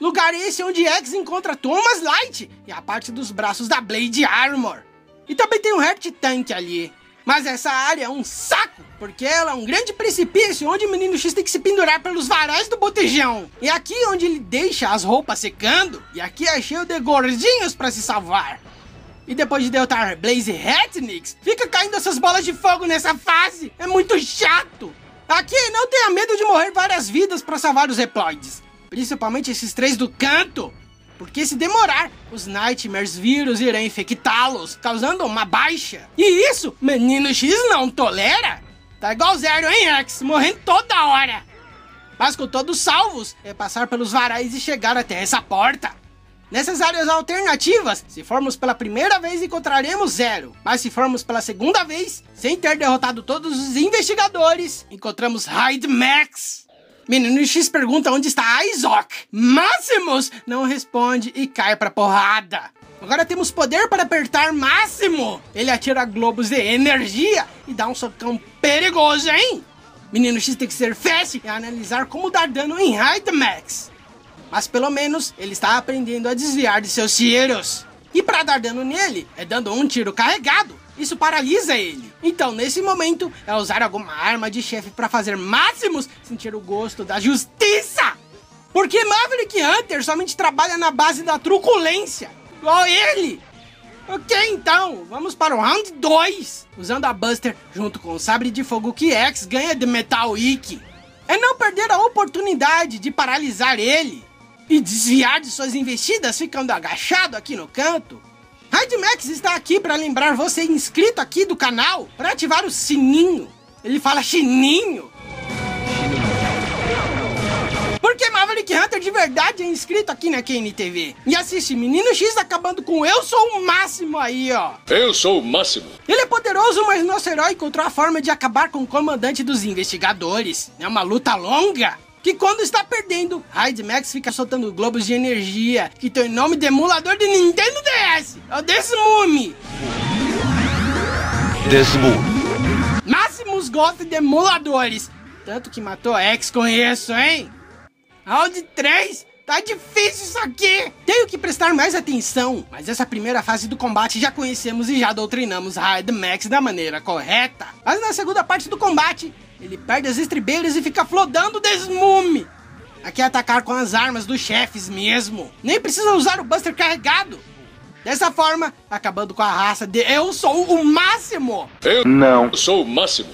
Lugar esse onde X encontra Thomas Light e a parte dos braços da Blade Armor. E também tem um Heart Tank ali. Mas essa área é um saco, porque ela é um grande precipício onde o Menino X tem que se pendurar pelos varais do botejão. E aqui onde ele deixa as roupas secando, e aqui é cheio de gordinhos pra se salvar. E depois de derrotar Blaze Hatnix, fica caindo essas bolas de fogo nessa fase. É muito chato. Aqui não tenha medo de morrer várias vidas pra salvar os Reploids. Principalmente esses três do canto. Porque se demorar, os Nightmares vírus irão infectá-los, causando uma baixa. E isso, Menino X não tolera. Tá igual Zero, hein, X? Morrendo toda hora. Mas com todos salvos, é passar pelos varais e chegar até essa porta. Nessas áreas alternativas, se formos pela primeira vez, encontraremos Zero. Mas se formos pela segunda vez, sem ter derrotado todos os investigadores, encontramos Hyde Max. Menino X pergunta onde está Isaac. Máximos não responde e cai pra porrada. Agora temos poder para apertar Máximo. Ele atira globos de energia e dá um socão perigoso, hein? Menino X tem que ser fast e analisar como dar dano em Hyde Max. Mas pelo menos ele está aprendendo a desviar de seus tiros. E para dar dano nele, é dando um tiro carregado. Isso paralisa ele. Então, nesse momento, é usar alguma arma de chefe para fazer Máximos sentir o gosto da justiça. Porque Maverick Hunter somente trabalha na base da truculência, igual ele. Ok, então, vamos para o round dois. Usando a Buster junto com o sabre de fogo que X ganha de Metal Wiki. É não perder a oportunidade de paralisar ele e desviar de suas investidas ficando agachado aqui no canto. Hyde Max está aqui para lembrar você inscrito aqui do canal para ativar o sininho. Ele fala chininho. Porque Maverick Hunter de verdade é inscrito aqui na K N T V. E assiste Menino X acabando com Eu Sou o Máximo aí, ó. Eu sou o Máximo. Ele é poderoso, mas nosso herói encontrou a forma de acabar com o comandante dos investigadores. É uma luta longa. Que quando está perdendo, Hyde Max fica soltando globos de energia, que tem o nome de emulador de Nintendo D S. É o Desmume. Desmume. Máximos gosta de emuladores. Tanto que matou X com isso, hein? Round três. Tá difícil isso aqui. Tenho que prestar mais atenção. Mas essa primeira fase do combate já conhecemos e já doutrinamos Hyde Max da maneira correta. Mas na segunda parte do combate, ele perde as estribeiras e fica flodando o Desmume. Aqui é atacar com as armas dos chefes mesmo. Nem precisa usar o Buster carregado. Dessa forma, acabando com a raça de Eu Sou o Máximo. Eu não sou o Máximo.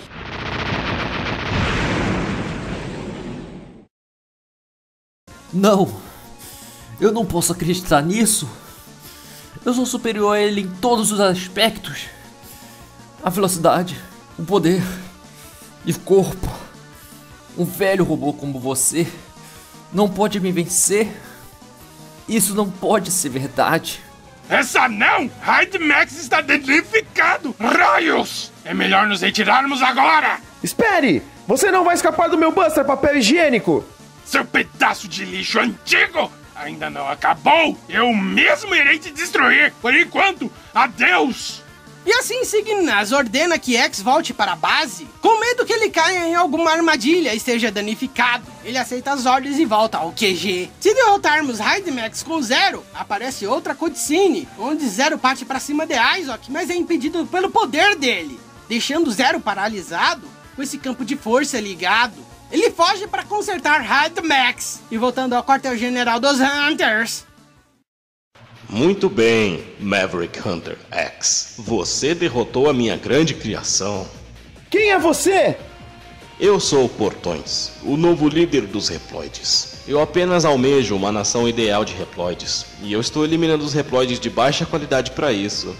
Não, eu não posso acreditar nisso. Eu sou superior a ele em todos os aspectos. A velocidade, o poder e o corpo. Um velho robô como você não pode me vencer. Isso não pode ser verdade. Essa não! Hyde Max está danificado! Raios! É melhor nos retirarmos agora! Espere! Você não vai escapar do meu Buster papel higiênico! Seu pedaço de lixo antigo! Ainda não acabou! Eu mesmo irei te destruir! Por enquanto, adeus! E assim Signas ordena que X volte para a base, com medo que ele caia em alguma armadilha e seja danificado. Ele aceita as ordens e volta ao Q G. Se derrotarmos Hyde Max com Zero, aparece outra cutscene, onde Zero parte para cima de Isaac, mas é impedido pelo poder dele, deixando Zero paralisado com esse campo de força ligado. Ele foge para consertar Hyde Max e voltando ao quartel-general dos Hunters. Muito bem, Maverick Hunter X. Você derrotou a minha grande criação. Quem é você? Eu sou o Portões, o novo líder dos Reploides. Eu apenas almejo uma nação ideal de Reploides. E eu estou eliminando os Reploides de baixa qualidade para isso.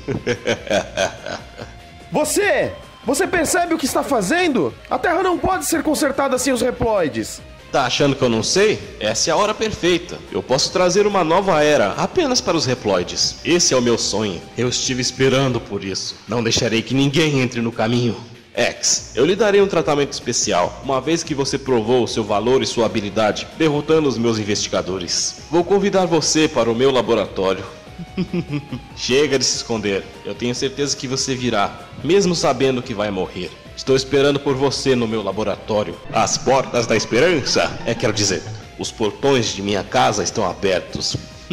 Você! Você percebe o que está fazendo? A Terra não pode ser consertada sem os Reploides. Tá achando que eu não sei? Essa é a hora perfeita. Eu posso trazer uma nova era apenas para os Reploides. Esse é o meu sonho. Eu estive esperando por isso. Não deixarei que ninguém entre no caminho. X, eu lhe darei um tratamento especial, uma vez que você provou seu valor e sua habilidade, derrotando os meus investigadores. Vou convidar você para o meu laboratório. Chega de se esconder. Eu tenho certeza que você virá, mesmo sabendo que vai morrer. Estou esperando por você no meu laboratório. As portas da esperança, é quero dizer. Os portões de minha casa estão abertos.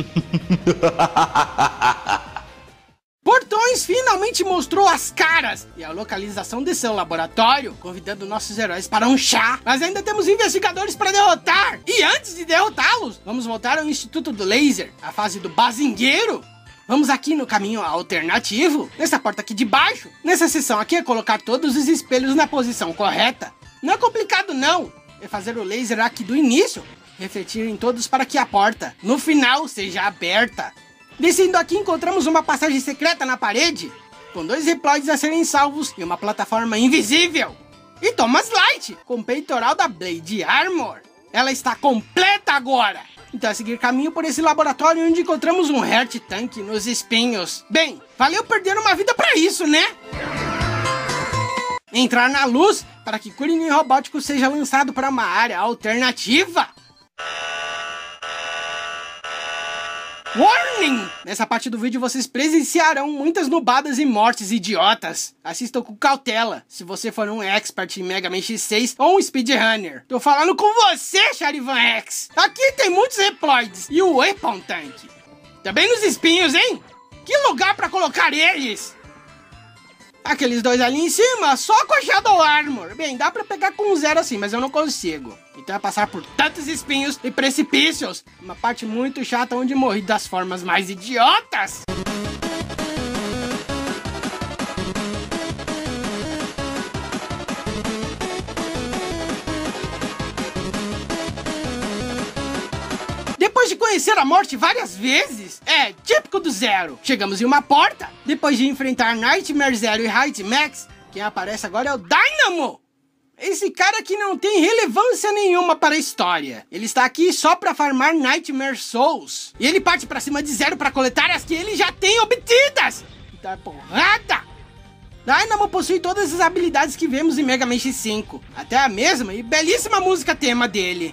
Portões finalmente mostrou as caras e a localização de seu laboratório, convidando nossos heróis para um chá. Mas ainda temos investigadores para derrotar. E antes de derrotá-los, vamos voltar ao Instituto do Laser, a fase do bazingueiro. Vamos aqui no caminho alternativo, nessa porta aqui de baixo. Nessa seção aqui é colocar todos os espelhos na posição correta. Não é complicado não, é fazer o laser aqui do início, refletir em todos para que a porta, no final, seja aberta. Descendo aqui encontramos uma passagem secreta na parede, com dois reploides a serem salvos e uma plataforma invisível. E Thomas Light, com o peitoral da Blade Armor. Ela está completa agora. Então é seguir caminho por esse laboratório onde encontramos um Heart Tank nos espinhos. Bem, valeu perder uma vida pra isso, né? Entrar na luz para que Kuririn Robótico seja lançado para uma área alternativa. Warning! Nessa parte do vídeo vocês presenciarão muitas nubadas e mortes idiotas. Assistam com cautela, se você for um expert em Mega Man X seis ou um speedrunner. Tô falando com você, Charivan X! Aqui tem muitos reploids e o Weapon Tank. Também nos espinhos, hein? Que lugar pra colocar eles? Aqueles dois ali em cima, só com a Shadow Armor. Bem, dá pra pegar com um zero assim, mas eu não consigo. Então é passar por tantos espinhos e precipícios. Uma parte muito chata onde morri das formas mais idiotas. Depois de conhecer a morte várias vezes, é típico do Zero. Chegamos em uma porta, depois de enfrentar Nightmare Zero e Height Max, quem aparece agora é o Dynamo. Esse cara aqui não tem relevância nenhuma para a história. Ele está aqui só para farmar Nightmare Souls. E ele parte para cima de Zero para coletar as que ele já tem obtidas. Então é porrada. Dynamo possui todas as habilidades que vemos em Mega Man X cinco. Até a mesma e belíssima música tema dele.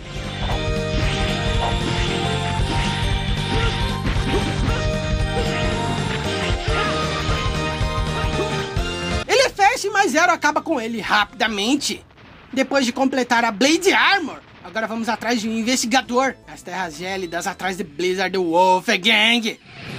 Mas Zero acaba com ele rapidamente. Depois de completar a Blade Armor, agora vamos atrás de um investigador nas terras gélidas, atrás de Blizzard Wolfgang.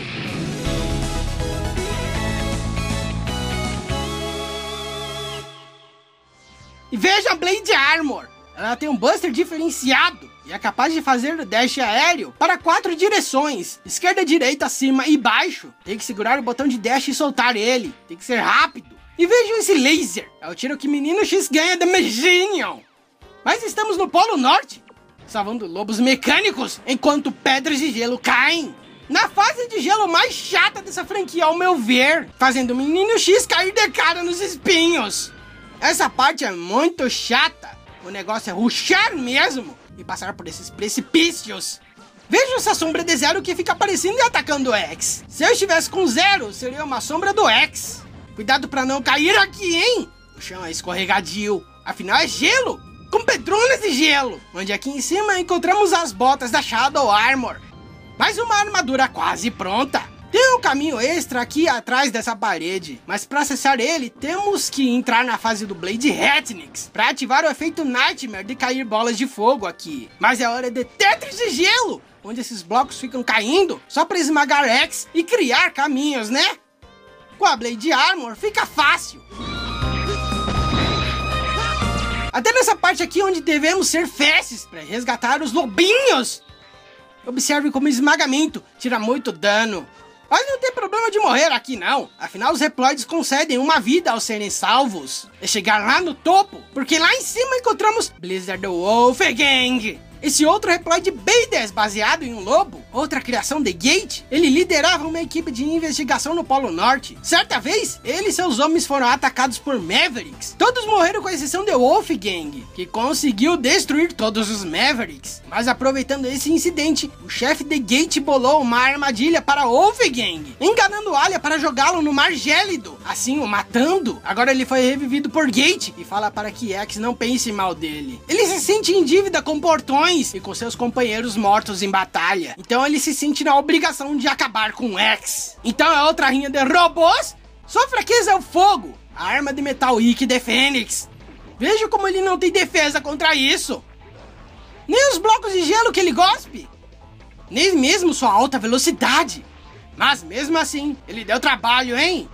E veja a Blade Armor. Ela tem um buster diferenciado e é capaz de fazer o dash aéreo para quatro direções: esquerda, direita, cima e baixo. Tem que segurar o botão de dash e soltar ele. Tem que ser rápido. E vejam esse laser, é o tiro que Menino X ganha da Maginion. Mas estamos no Polo Norte, salvando lobos mecânicos enquanto pedras de gelo caem. Na fase de gelo mais chata dessa franquia, ao meu ver, fazendo o Menino X cair de cara nos espinhos. Essa parte é muito chata, o negócio é rushar mesmo e passar por esses precipícios. Vejam essa sombra de Zero que fica aparecendo e atacando o X. Se eu estivesse com Zero, seria uma sombra do X. Cuidado pra não cair aqui, hein? O chão é escorregadio, afinal é gelo, com pedronas de gelo. Onde aqui em cima encontramos as botas da Shadow Armor. Mais uma armadura quase pronta. Tem um caminho extra aqui atrás dessa parede, mas para acessar ele, temos que entrar na fase do Blade Hatnix, para ativar o efeito Nightmare de cair bolas de fogo aqui. Mas é hora de Tetris de gelo, onde esses blocos ficam caindo, só para esmagar X e criar caminhos, né? Com a Blade Armor fica fácil. Até nessa parte aqui onde devemos ser fezes para resgatar os lobinhos. Observe como esmagamento tira muito dano. Mas não tem problema de morrer aqui não. Afinal os reploides concedem uma vida ao serem salvos. É chegar lá no topo, porque lá em cima encontramos Blizzard Wolfgang. Esse outro reploid B dez baseado em um lobo, outra criação de Gate, ele liderava uma equipe de investigação no Polo Norte. Certa vez, ele e seus homens foram atacados por Mavericks. Todos morreram com exceção de Wolfgang, que conseguiu destruir todos os Mavericks. Mas aproveitando esse incidente, o chefe de Gate bolou uma armadilha para Wolfgang, enganando Alia para jogá-lo no mar gélido, assim o matando. Agora ele foi revivido por Gate e fala para que X não pense mal dele. Ele se sente em dívida com portões e com seus companheiros mortos em batalha. Então ele se sente na obrigação de acabar com X. Então é outra rinha de robôs. Sua fraqueza é o fogo, a arma de Metal Ike de Fênix. Veja como ele não tem defesa contra isso. Nem os blocos de gelo que ele gospe. Nem mesmo sua alta velocidade. Mas mesmo assim, ele deu trabalho, hein?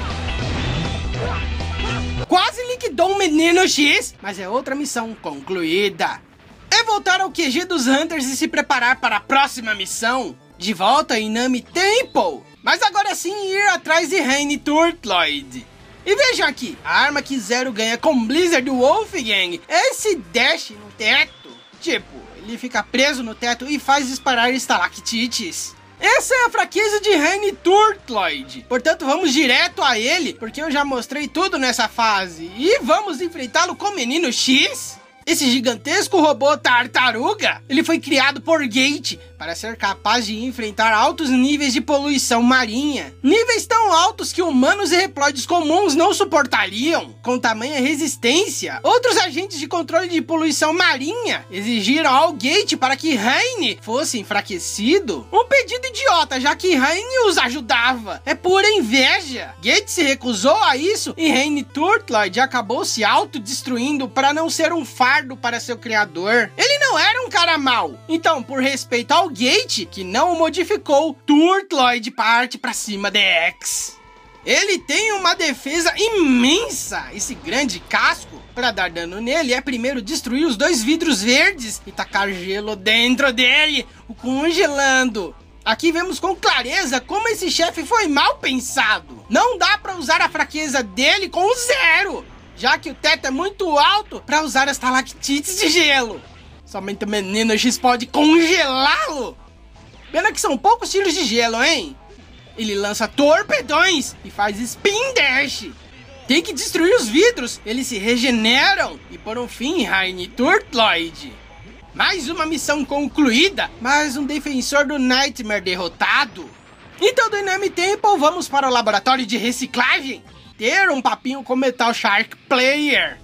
Quase liquidou o Menino X, mas é outra missão concluída. É voltar ao Q G dos Hunters e se preparar para a próxima missão. De volta em Nami Temple. Mas agora sim ir atrás de Rainy Turtloid. E vejam aqui, a arma que Zero ganha com Blizzard Wolfgang é esse dash no teto. Tipo, ele fica preso no teto e faz disparar estalactites. Essa é a fraqueza de Rainy Turtloid. Portanto, vamos direto a ele, porque eu já mostrei tudo nessa fase. E vamos enfrentá-lo com o Menino X. Esse gigantesco robô tartaruga, ele foi criado por Gate para ser capaz de enfrentar altos níveis de poluição marinha. Níveis tão altos que humanos e reploides comuns não suportariam. Com tamanha resistência, outros agentes de controle de poluição marinha exigiram ao Gate para que Rainy fosse enfraquecido. Um pedido idiota, já que Rainy os ajudava. É pura inveja. Gate se recusou a isso e Rainy Turtloid acabou se autodestruindo para não ser um fardo para seu criador. Ele não era um cara mau. Então, por respeito ao Gate, que não o modificou, Turtloid parte pra cima de X. Ele tem uma defesa imensa. Esse grande casco, para dar dano nele, é primeiro destruir os dois vidros verdes e tacar gelo dentro dele, o congelando. Aqui vemos com clareza como esse chefe foi mal pensado. Não dá pra usar a fraqueza dele com o Zero, já que o teto é muito alto para usar as estalactites de gelo. Somente o Menino X pode congelá-lo. Pena que são poucos tiros de gelo, hein? Ele lança torpedões e faz spin dash. Tem que destruir os vidros, eles se regeneram. E por um fim, Rainy Turtloid. Mais uma missão concluída, mais um defensor do Nightmare derrotado. Então do Nami Temple vamos para o laboratório de reciclagem. Ter um papinho com Metal Shark Player.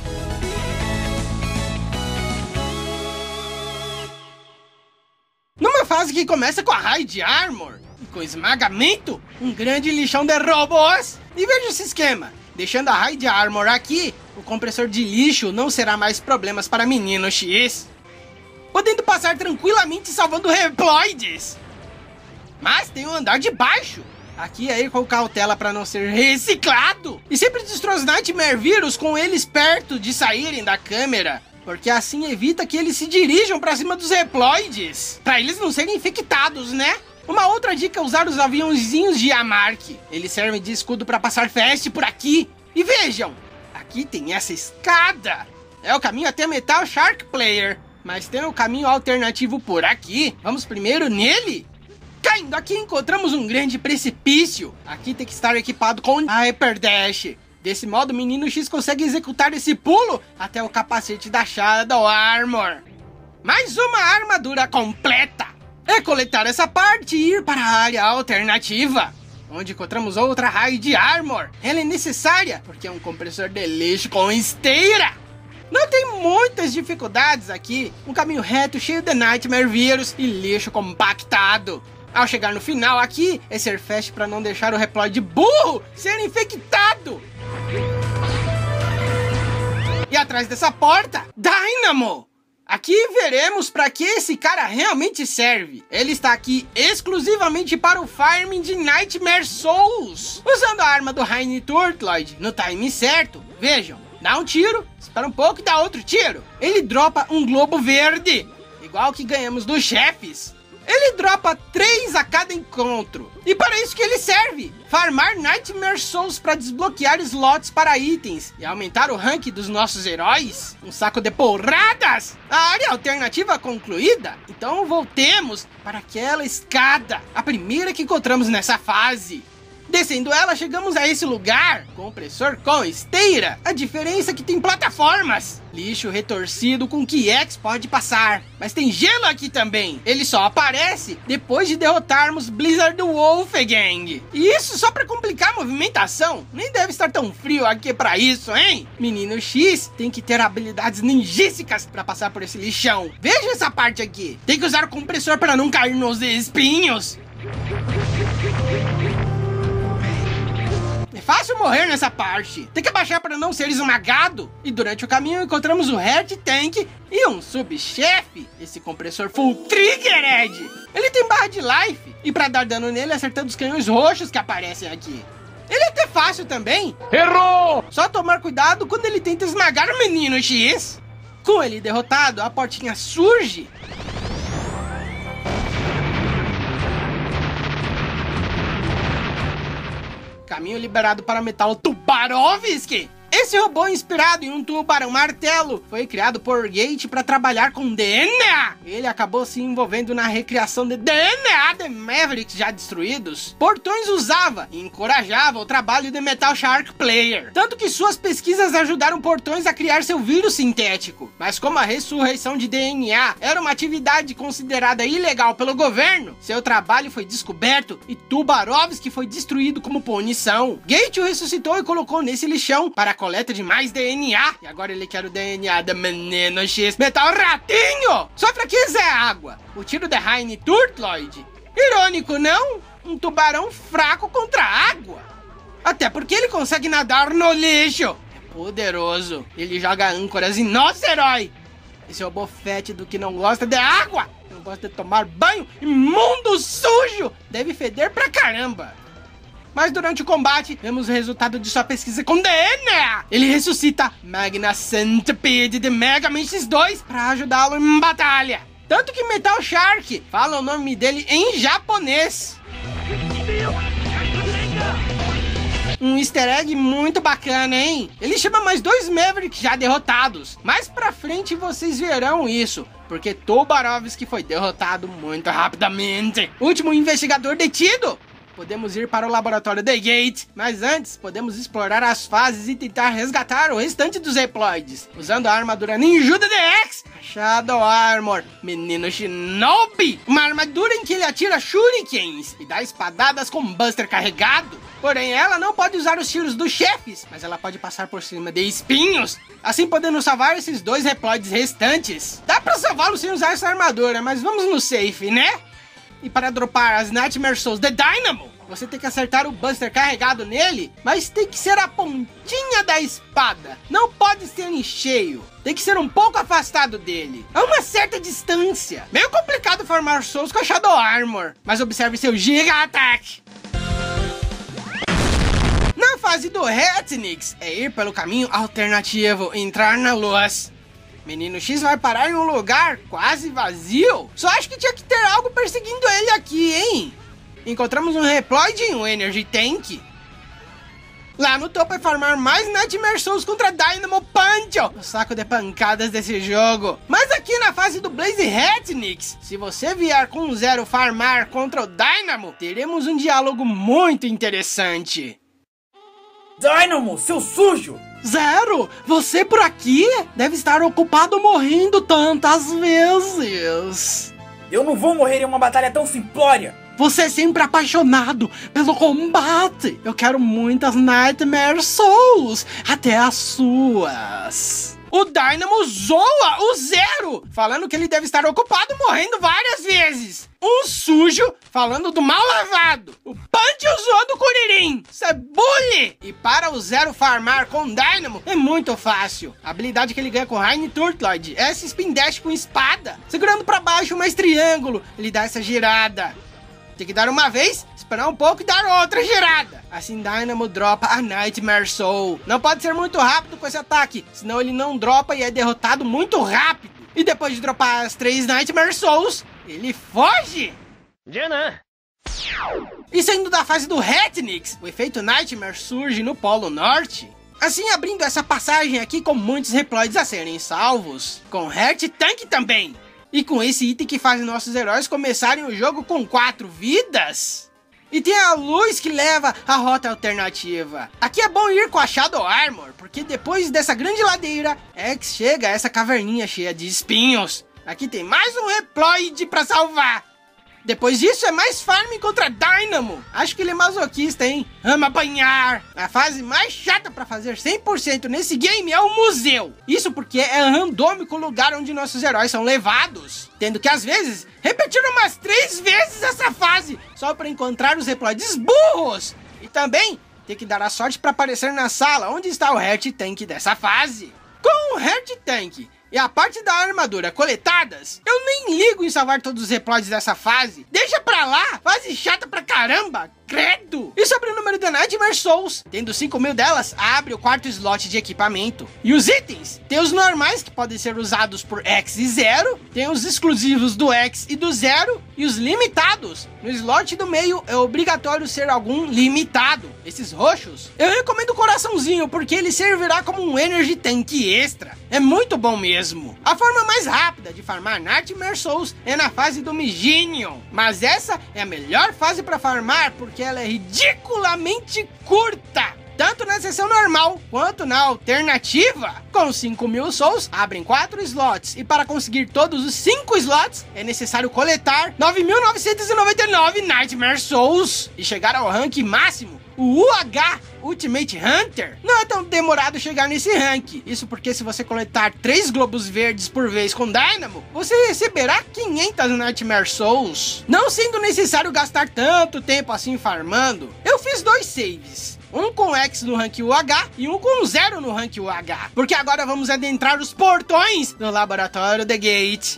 Numa fase que começa com a Raid Armor e com esmagamento, um grande lixão de robôs. E veja esse esquema, deixando a Raid Armor aqui, o compressor de lixo não será mais problemas para Menino X, podendo passar tranquilamente salvando reploides. Mas tem um andar de baixo. Aqui é ir com cautela para não ser reciclado. E sempre destrói os Nightmare Vírus com eles perto de saírem da câmera, porque assim evita que eles se dirijam para cima dos reploides, para eles não serem infectados, né? Uma outra dica é usar os aviãozinhos de Amark. Eles servem de escudo para passar fast por aqui. E vejam, aqui tem essa escada. É o caminho até Metal Shark Player, mas tem um caminho alternativo por aqui. Vamos primeiro nele? Caindo aqui encontramos um grande precipício. Aqui tem que estar equipado com Hyper Dash. Desse modo o Menino X consegue executar esse pulo até o capacete da Shadow Armor. Mais uma armadura completa. É coletar essa parte e ir para a área alternativa, onde encontramos outra Raid Armor. Ela é necessária porque é um compressor de lixo com esteira. Não tem muitas dificuldades aqui. Um caminho reto cheio de Nightmare Vírus e lixo compactado. Ao chegar no final aqui, é ser fast para não deixar o reploid burro ser infectado. E atrás dessa porta, Dynamo. Aqui veremos para que esse cara realmente serve. Ele está aqui exclusivamente para o farming de Nightmare Souls, usando a arma do Rainy Turtloid no time certo. Vejam, dá um tiro, espera um pouco e dá outro tiro. Ele dropa um globo verde, igual que ganhamos dos chefes. Ele dropa três a cada encontro. E para isso que ele serve: farmar Nightmare Souls para desbloquear slots para itens e aumentar o rank dos nossos heróis. Um saco de porradas! A área alternativa concluída? Então voltemos para aquela escada, a primeira que encontramos nessa fase. Descendo ela, chegamos a esse lugar, compressor com esteira. A diferença é que tem plataformas, lixo retorcido com que X pode passar. Mas tem gelo aqui também. Ele só aparece depois de derrotarmos Blizzard Wolfgang. E isso só pra complicar a movimentação. Nem deve estar tão frio aqui pra isso, hein? Menino X tem que ter habilidades ninjísticas pra passar por esse lixão. Veja essa parte aqui. Tem que usar o compressor pra não cair nos espinhos. É fácil morrer nessa parte. Tem que abaixar para não ser esmagado. E durante o caminho encontramos o Heart Tank e um subchefe, esse compressor Full Triggered. Ele tem barra de life e para dar dano nele acertando os canhões roxos que aparecem aqui. Ele é até fácil também. Errou! Só tomar cuidado quando ele tenta esmagar o Menino X. Com ele derrotado, a portinha surge. Caminho liberado para Metal Tubarovsky. Esse robô inspirado em um tubarão martelo foi criado por Gate para trabalhar com D N A. Ele acabou se envolvendo na recriação de D N A de Mavericks já destruídos. Portões usava e encorajava o trabalho de Metal Shark Player. Tanto que suas pesquisas ajudaram Portões a criar seu vírus sintético. Mas como a ressurreição de D N A era uma atividade considerada ilegal pelo governo, seu trabalho foi descoberto e Tubarovsky foi destruído como punição. Gate o ressuscitou e colocou nesse lixão para coleta de mais D N A. E agora ele quer o D N A da Menino X Metal Ratinho. Sua fraqueza é água. O tiro de Heine Turtloid. Irônico, não? Um tubarão fraco contra água. Até porque ele consegue nadar no lixo. É poderoso. Ele joga âncoras em nosso herói. Esse robô fétido que não gosta de água. Não gosta de tomar banho. Imundo sujo. Deve feder pra caramba. Mas durante o combate, vemos o resultado de sua pesquisa com D N A. Ele ressuscita Magna Centipede de Mega Man X dois para ajudá-lo em batalha. Tanto que Metal Shark fala o nome dele em japonês. Um easter egg muito bacana, hein? Ele chama mais dois Mavericks já derrotados. Mais pra frente vocês verão isso, porque Tubarovsky foi derrotado muito rapidamente. Último investigador detido. Podemos ir para o laboratório The Gate, mas antes podemos explorar as fases e tentar resgatar o restante dos Reploids, usando a armadura ninjuda de X, a Shadow Armor, Menino Shinobi, uma armadura em que ele atira shurikens e dá espadadas com Buster carregado. Porém, ela não pode usar os tiros dos chefes, mas ela pode passar por cima de espinhos, assim podendo salvar esses dois Reploids restantes. Dá pra salvá-los sem usar essa armadura, mas vamos no safe, né? E para dropar as Nightmare Souls de Dynamo, você tem que acertar o Buster carregado nele, mas tem que ser a pontinha da espada. Não pode ser em cheio. Tem que ser um pouco afastado dele, a uma certa distância. Meio complicado formar Souls com a Shadow Armor, mas observe seu Giga Attack. Na fase do Hetnix, é ir pelo caminho alternativo, entrar na luz. Menino X vai parar em um lugar quase vazio. Só acho que tinha que ter algo perseguindo ele aqui, hein? Encontramos um Reploid e um Energy Tank. Lá no topo é farmar mais Nightmare Souls contra Dynamo Punch, o saco de pancadas desse jogo. Mas aqui na fase do Blaze Hetnix, se você vier com um zero farmar contra o Dynamo, teremos um diálogo muito interessante. Dynamo, seu sujo! Zero, você por aqui deve estar ocupado morrendo tantas vezes. Eu não vou morrer em uma batalha tão simplória. Você é sempre apaixonado pelo combate. Eu quero muitas Nightmare Souls, até as suas. O Dynamo zoa o Zero, falando que ele deve estar ocupado morrendo várias vezes. Um sujo, falando do mal lavado. O Punch usou do Kuririn. Isso é bully. E para o Zero farmar com o Dynamo, é muito fácil. A habilidade que ele ganha com o Heine Turtloid é esse Spin Dash com espada. Segurando para baixo mais triângulo, ele dá essa girada. Tem que dar uma vez, esperar um pouco e dar outra girada. Assim Dynamo dropa a Nightmare Soul. Não pode ser muito rápido com esse ataque, senão ele não dropa e é derrotado muito rápido. E depois de dropar as três Nightmare Souls, ele foge. Jana. E saindo da fase do Hetnix, o efeito Nightmare surge no Polo Norte. Assim abrindo essa passagem aqui com muitos Reploids a serem salvos. Com Heart Tank também. E com esse item que faz nossos heróis começarem o jogo com quatro vidas. E tem a luz que leva a rota alternativa. Aqui é bom ir com a Shadow Armor, porque depois dessa grande ladeira, é que chega essa caverninha cheia de espinhos. Aqui tem mais um Reploid pra salvar. Depois disso é mais farm contra Dynamo. Acho que ele é masoquista, hein? Ama apanhar. A fase mais chata pra fazer cem por cento nesse game é o museu. Isso porque é randômico o lugar onde nossos heróis são levados. Tendo que às vezes repetir umas três vezes essa fase só pra encontrar os Reploids burros. E também ter que dar a sorte para aparecer na sala onde está o Heart Tank dessa fase. Com o Heart Tank e a parte da armadura coletadas, eu nem ligo em salvar todos os reploids dessa fase. Deixa pra lá, fase chata pra caramba, credo! E sobre o número de Nightmare Souls, tendo cinco mil delas, abre o quarto slot de equipamento. E os itens, tem os normais que podem ser usados por X e Zero, tem os exclusivos do X e do Zero, e os limitados. No slot do meio é obrigatório ser algum limitado. Esses roxos, eu recomendo o coraçãozinho, porque ele servirá como um Energy Tank extra. É muito bom mesmo. A forma mais rápida de farmar Nightmare Souls é na fase do Miginion, mas essa é a melhor fase para farmar porque ela é ridiculamente curta, tanto na sessão normal quanto na alternativa. Com cinco mil Souls, abrem quatro slots, e para conseguir todos os cinco slots, é necessário coletar nove mil novecentos e noventa e nove Nightmare Souls e chegar ao rank máximo, o U H Ultimate Hunter. Não é tão demorado chegar nesse rank, isso porque se você coletar três globos verdes por vez com Dynamo, você receberá quinhentos Nightmare Souls, não sendo necessário gastar tanto tempo assim farmando. Eu fiz dois saves, um com X no rank U H e um com zero no rank U H, porque agora vamos adentrar os portões do laboratório The Gate.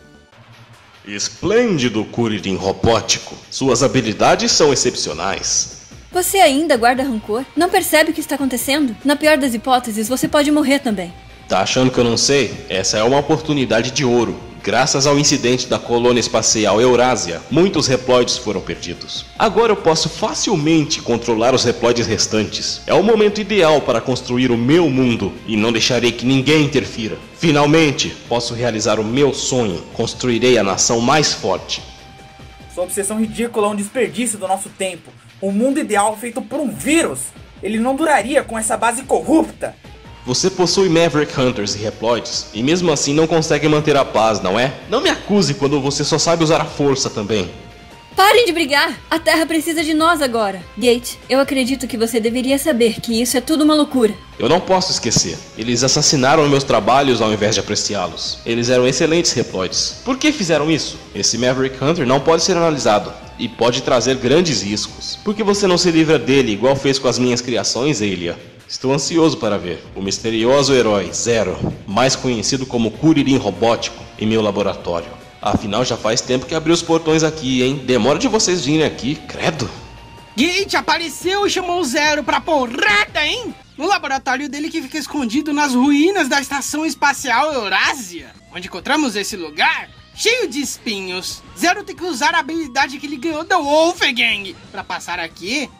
Esplêndido, Kuririn robótico. Suas habilidades são excepcionais. Você ainda guarda rancor? Não percebe o que está acontecendo? Na pior das hipóteses, você pode morrer também. Tá achando que eu não sei? Essa é uma oportunidade de ouro. Graças ao incidente da colônia espacial Eurásia, muitos reploides foram perdidos. Agora eu posso facilmente controlar os reploides restantes. É o momento ideal para construir o meu mundo e não deixarei que ninguém interfira. Finalmente, posso realizar o meu sonho. Construirei a nação mais forte. Sua obsessão ridícula é um desperdício do nosso tempo. Um mundo ideal feito por um vírus. Ele não duraria com essa base corrupta. Você possui Maverick Hunters e Reploids, e mesmo assim não consegue manter a paz, não é? Não me acuse quando você só sabe usar a força também. Parem de brigar! A Terra precisa de nós agora. Gate, eu acredito que você deveria saber que isso é tudo uma loucura. Eu não posso esquecer. Eles assassinaram meus trabalhos ao invés de apreciá-los. Eles eram excelentes Reploids. Por que fizeram isso? Esse Maverick Hunter não pode ser analisado e pode trazer grandes riscos. Por que você não se livra dele igual fez com as minhas criações, Elia? Estou ansioso para ver o misterioso herói Zero, mais conhecido como Kuririn robótico, em meu laboratório. Afinal, já faz tempo que abri os portões aqui, hein? Demora de vocês virem aqui, credo. Gate apareceu e chamou o Zero pra porrada, hein? No laboratório dele que fica escondido nas ruínas da Estação Espacial Eurásia, onde encontramos esse lugar cheio de espinhos. Zero tem que usar a habilidade que ele ganhou da Wolfgang pra passar aqui.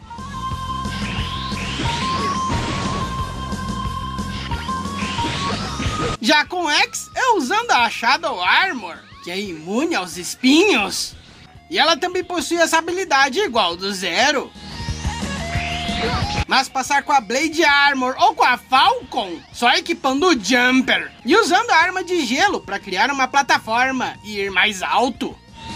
Já com X é usando a Shadow Armor, que é imune aos espinhos. E ela também possui essa habilidade igual do Zero. Mas passar com a Blade Armor ou com a Falcon, só equipando o Jumper e usando a arma de gelo para criar uma plataforma e ir mais alto.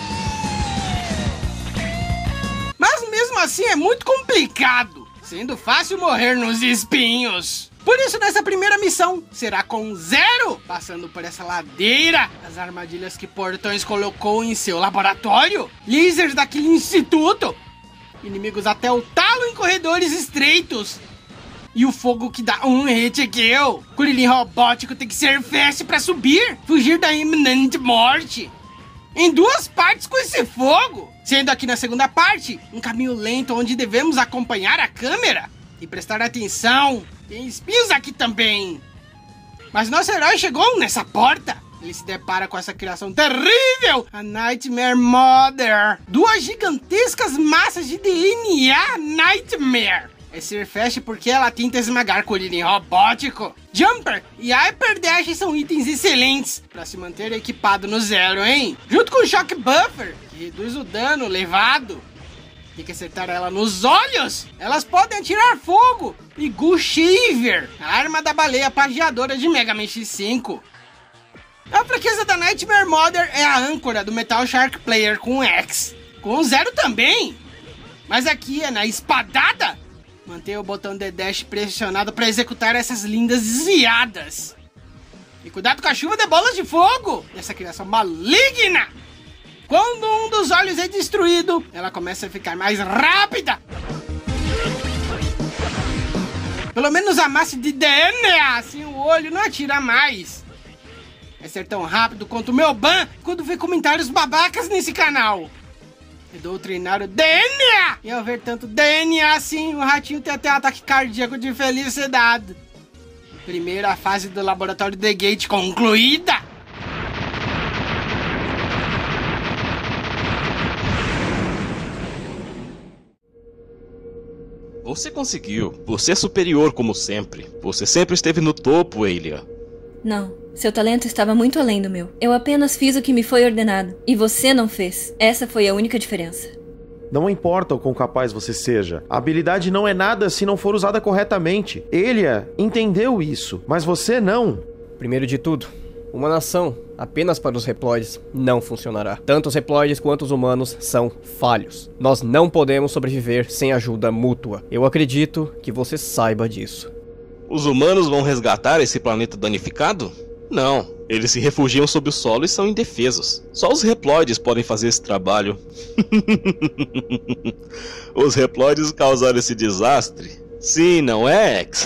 Mas mesmo assim é muito complicado, sendo fácil morrer nos espinhos. Por isso, nessa primeira missão, será com Zero, passando por essa ladeira, as armadilhas que Portões colocou em seu laboratório, lasers daquele instituto, inimigos até o talo em corredores estreitos, e o fogo que dá um hit kill. Kuririn robótico tem que ser fast pra subir, fugir da iminente morte. Em duas partes com esse fogo, sendo aqui na segunda parte, um caminho lento onde devemos acompanhar a câmera e prestar atenção. Tem espinhos aqui também. Mas nosso herói chegou nessa porta. Ele se depara com essa criação terrível, a Nightmare Mother. Duas gigantescas massas de D N A Nightmare. É ser fast porque ela tenta esmagar Kuririn robótico. Jumper e Hyper Dash são itens excelentes para se manter equipado no Zero, hein? Junto com o Shock Buffer, que reduz o dano levado. Tem que acertar ela nos olhos. Elas podem atirar fogo. E Ghoul Shaver, a arma da baleia pageadora de Mega Man X cinco. A fraqueza da Nightmare Mother é a âncora do Metal Shark Player com X. Com o Zero também. Mas aqui é na espadada. Mantenha o botão de dash pressionado para executar essas lindas desviadas. E cuidado com a chuva de bolas de fogo dessa criação maligna. Quando um dos olhos é destruído, ela começa a ficar mais rápida. Pelo menos a massa de D N A, assim o olho não atira mais. É ser tão rápido quanto o meu ban quando vê comentários babacas nesse canal. E doutrinar o D N A! E ao ver tanto D N A assim, o ratinho tem até um ataque cardíaco de felicidade. Primeira fase do laboratório The Gate concluída! Você conseguiu. Você é superior como sempre. Você sempre esteve no topo, Aelia. Não, seu talento estava muito além do meu. Eu apenas fiz o que me foi ordenado. E você não fez. Essa foi a única diferença. Não importa o quão capaz você seja. A habilidade não é nada se não for usada corretamente. Aelia entendeu isso, mas você não. Primeiro de tudo, uma nação apenas para os Reploides não funcionará. Tanto os Reploides quanto os humanos são falhos. Nós não podemos sobreviver sem ajuda mútua. Eu acredito que você saiba disso. Os humanos vão resgatar esse planeta danificado? Não. Eles se refugiam sob o solo e são indefesos. Só os Reploides podem fazer esse trabalho. Os Reploides causaram esse desastre? Sim, não é, X?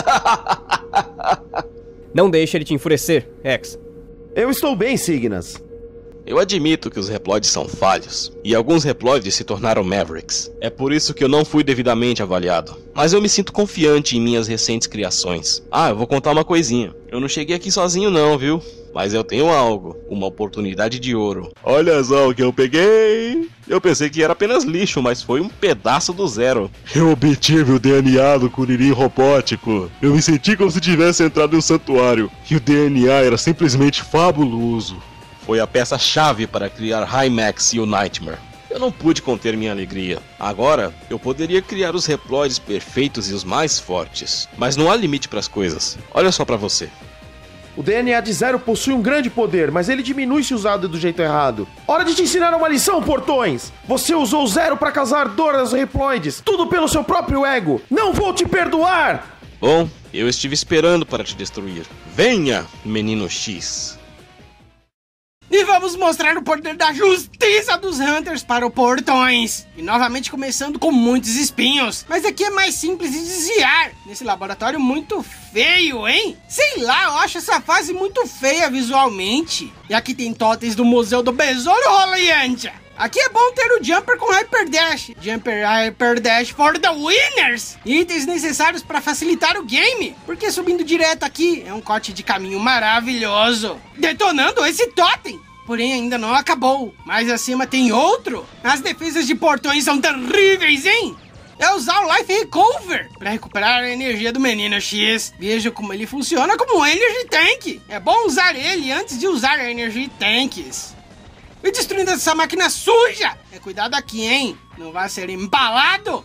Não deixe ele te enfurecer, X. Eu estou bem, Signas. Eu admito que os Reploides são falhos, e alguns Reploides se tornaram Mavericks. É por isso que eu não fui devidamente avaliado. Mas eu me sinto confiante em minhas recentes criações. Ah, eu vou contar uma coisinha. Eu não cheguei aqui sozinho não, viu? Mas eu tenho algo, uma oportunidade de ouro. Olha só o que eu peguei! Eu pensei que era apenas lixo, mas foi um pedaço do zero. Eu obtive o D N A do Kuririn robótico. Eu me senti como se tivesse entrado em um santuário. E o D N A era simplesmente fabuloso. Foi a peça-chave para criar Hymax e o Nightmare. Eu não pude conter minha alegria. Agora, eu poderia criar os Reploides perfeitos e os mais fortes. Mas não há limite para as coisas. Olha só para você. O D N A de Zero possui um grande poder, mas ele diminui se usado do jeito errado. Hora de te ensinar uma lição, portões! Você usou Zero para causar dor aos Reploides, tudo pelo seu próprio ego! Não vou te perdoar! Bom, eu estive esperando para te destruir. Venha, menino X! E vamos mostrar o poder da justiça dos Hunters para o Portões. E novamente começando com muitos espinhos. Mas aqui é mais simples de desviar. Nesse laboratório muito feio, hein? Sei lá, eu acho essa fase muito feia visualmente. E aqui tem totens do Museu do Besouro Rolândia. Aqui é bom ter o Jumper com Hyper Dash. Jumper Hyper Dash for the winners. Itens necessários para facilitar o game. Porque subindo direto aqui é um corte de caminho maravilhoso. Detonando esse totem. Porém ainda não acabou. Mais acima tem outro. As defesas de portões são terríveis, hein? É usar o Life Recover para recuperar a energia do menino X. Veja como ele funciona como um Energy Tank. É bom usar ele antes de usar a Energy Tanks. E destruindo essa máquina suja! É cuidado aqui, hein? Não vai ser empalado!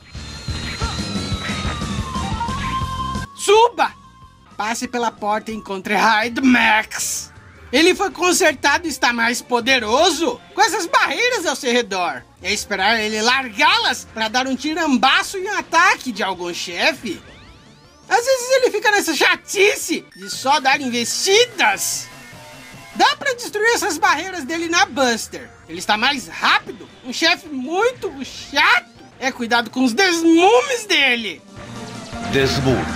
Suba! Passe pela porta e encontre Hymax. Ele foi consertado e está mais poderoso, com essas barreiras ao seu redor. É esperar ele largá-las para dar um tirambaço e um ataque de algum chefe. Às vezes ele fica nessa chatice de só dar investidas. Dá pra destruir essas barreiras dele na Buster. Ele está mais rápido. Um chefe muito chato. É cuidado com os desmumes dele. Desmume.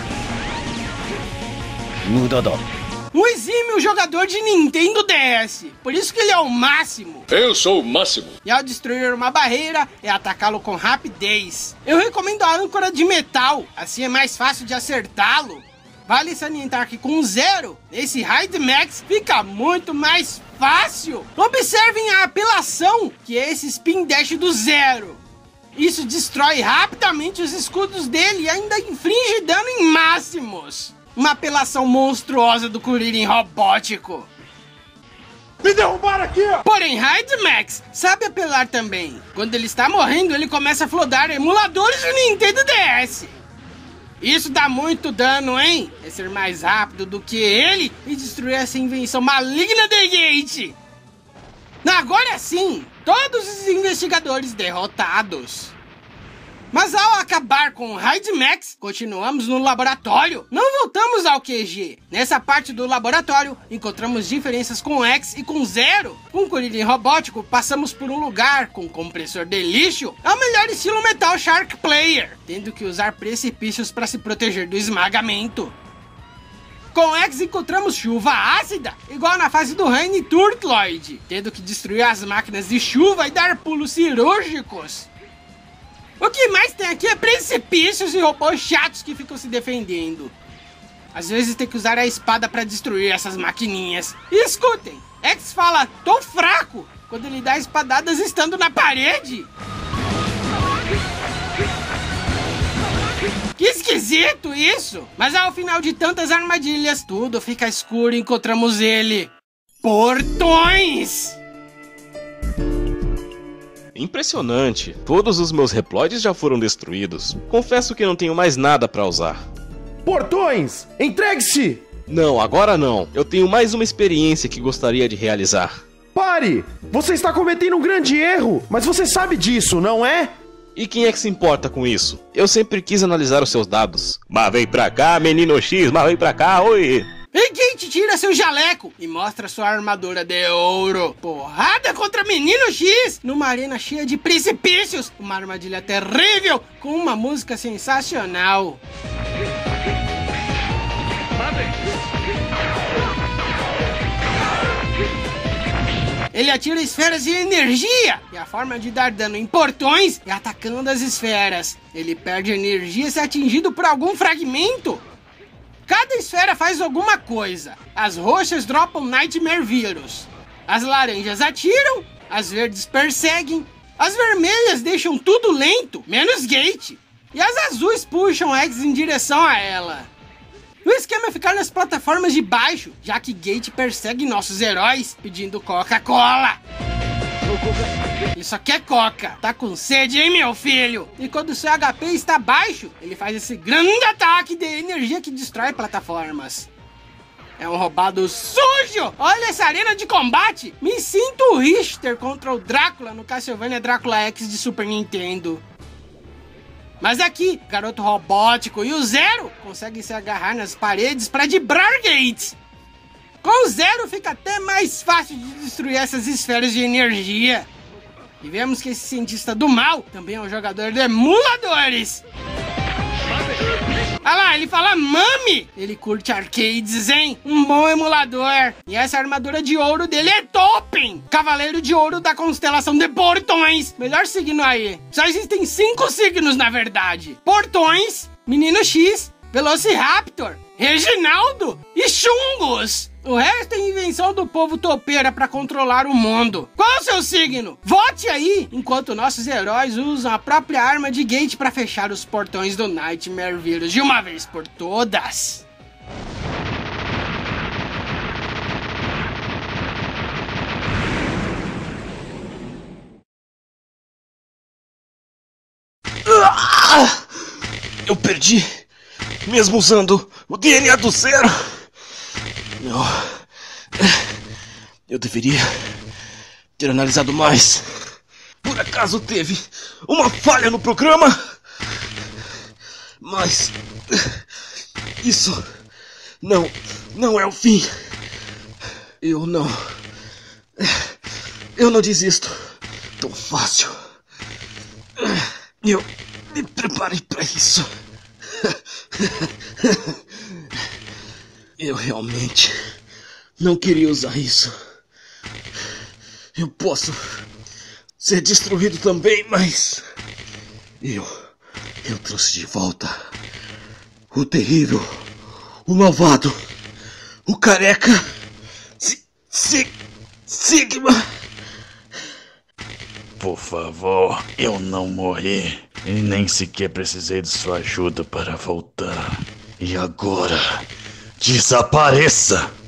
Mudada. Um exímio jogador de Nintendo D S. Por isso que ele é o máximo. Eu sou o máximo. E ao destruir uma barreira, é atacá-lo com rapidez. Eu recomendo a âncora de metal. Assim é mais fácil de acertá-lo. Vale salientar que com Zero, esse Hymax fica muito mais fácil. Observem a apelação, que é esse Spin Dash do Zero. Isso destrói rapidamente os escudos dele e ainda inflige dano em máximos. Uma apelação monstruosa do Kuririn robótico. Me derrubaram aqui! Porém, Hymax sabe apelar também. Quando ele está morrendo, ele começa a flodar emuladores do Nintendo D S. Isso dá muito dano, hein? É ser mais rápido do que ele e destruir essa invenção maligna da Gate. Agora sim, todos os investigadores derrotados. Mas ao acabar com o Raid Max, continuamos no laboratório. Não voltamos ao Q G. Nessa parte do laboratório, encontramos diferenças com X e com Zero. Com o Kuririn robótico, passamos por um lugar com compressor de lixo. É o melhor estilo Metal Shark Player, tendo que usar precipícios para se proteger do esmagamento. Com X encontramos chuva ácida, igual na fase do Rainy Turtloid, tendo que destruir as máquinas de chuva e dar pulos cirúrgicos. O que mais tem aqui é precipícios e robôs chatos que ficam se defendendo. Às vezes tem que usar a espada para destruir essas maquininhas. E escutem, X fala, tô fraco, quando ele dá espadadas estando na parede. Que esquisito isso! Mas ao final de tantas armadilhas, tudo fica escuro e encontramos ele. Portões! Impressionante. Todos os meus reploides já foram destruídos. Confesso que não tenho mais nada pra usar. Portões! Entregue-se! Não, agora não. Eu tenho mais uma experiência que gostaria de realizar. Pare! Você está cometendo um grande erro, mas você sabe disso, não é? E quem é que se importa com isso? Eu sempre quis analisar os seus dados. Mas vem pra cá, menino X, mas vem pra cá, oi! E Gate tira seu jaleco e mostra sua armadura de ouro. Porrada contra Menino X numa arena cheia de precipícios. Uma armadilha terrível com uma música sensacional. Ele atira esferas de energia, e a forma de dar dano em portões é atacando as esferas. Ele perde energia se atingido por algum fragmento. Cada esfera faz alguma coisa. As roxas dropam Nightmare Vírus. As laranjas atiram, as verdes perseguem, as vermelhas deixam tudo lento, menos Gate. E as azuis puxam X em direção a ela. O esquema é ficar nas plataformas de baixo, já que Gate persegue nossos heróis pedindo Coca-Cola. Ele só quer coca. Tá com sede, hein, meu filho? E quando seu H P está baixo, ele faz esse grande ataque de energia que destrói plataformas. É um roubado sujo! Olha essa arena de combate! Me sinto o Richter contra o Drácula no Castlevania Drácula X de Super Nintendo. Mas aqui, o garoto robótico e o Zero conseguem se agarrar nas paredes para debrar gates. Com o Zero fica até mais fácil de destruir essas esferas de energia. E vemos que esse cientista do mal também é um jogador de emuladores. Olha lá, ele fala mami! Ele curte arcades, hein? Um bom emulador. E essa armadura de ouro dele é Toppen! Cavaleiro de ouro da constelação de Portões. Melhor signo aí. Só existem cinco signos, na verdade. Portões, Menino X, Velociraptor, Reginaldo e Chungos. O resto é invenção do povo topeira pra controlar o mundo. Qual é o seu signo? Vote aí, enquanto nossos heróis usam a própria arma de Gate pra fechar os portões do Nightmare Vírus de uma vez por todas. Eu perdi, mesmo usando o D N A do Zero. Não. Eu deveria ter analisado mais. Por acaso teve uma falha no programa? Mas isso não, não é o fim. Eu não, eu não desisto tão fácil. Eu me preparei para isso. Eu realmente não queria usar isso. Eu posso ser destruído também, mas eu, eu trouxe de volta o terrível, o malvado, o careca, si, si, Sigma. Por favor, eu não morri e nem sequer precisei de sua ajuda para voltar. E agora, desapareça!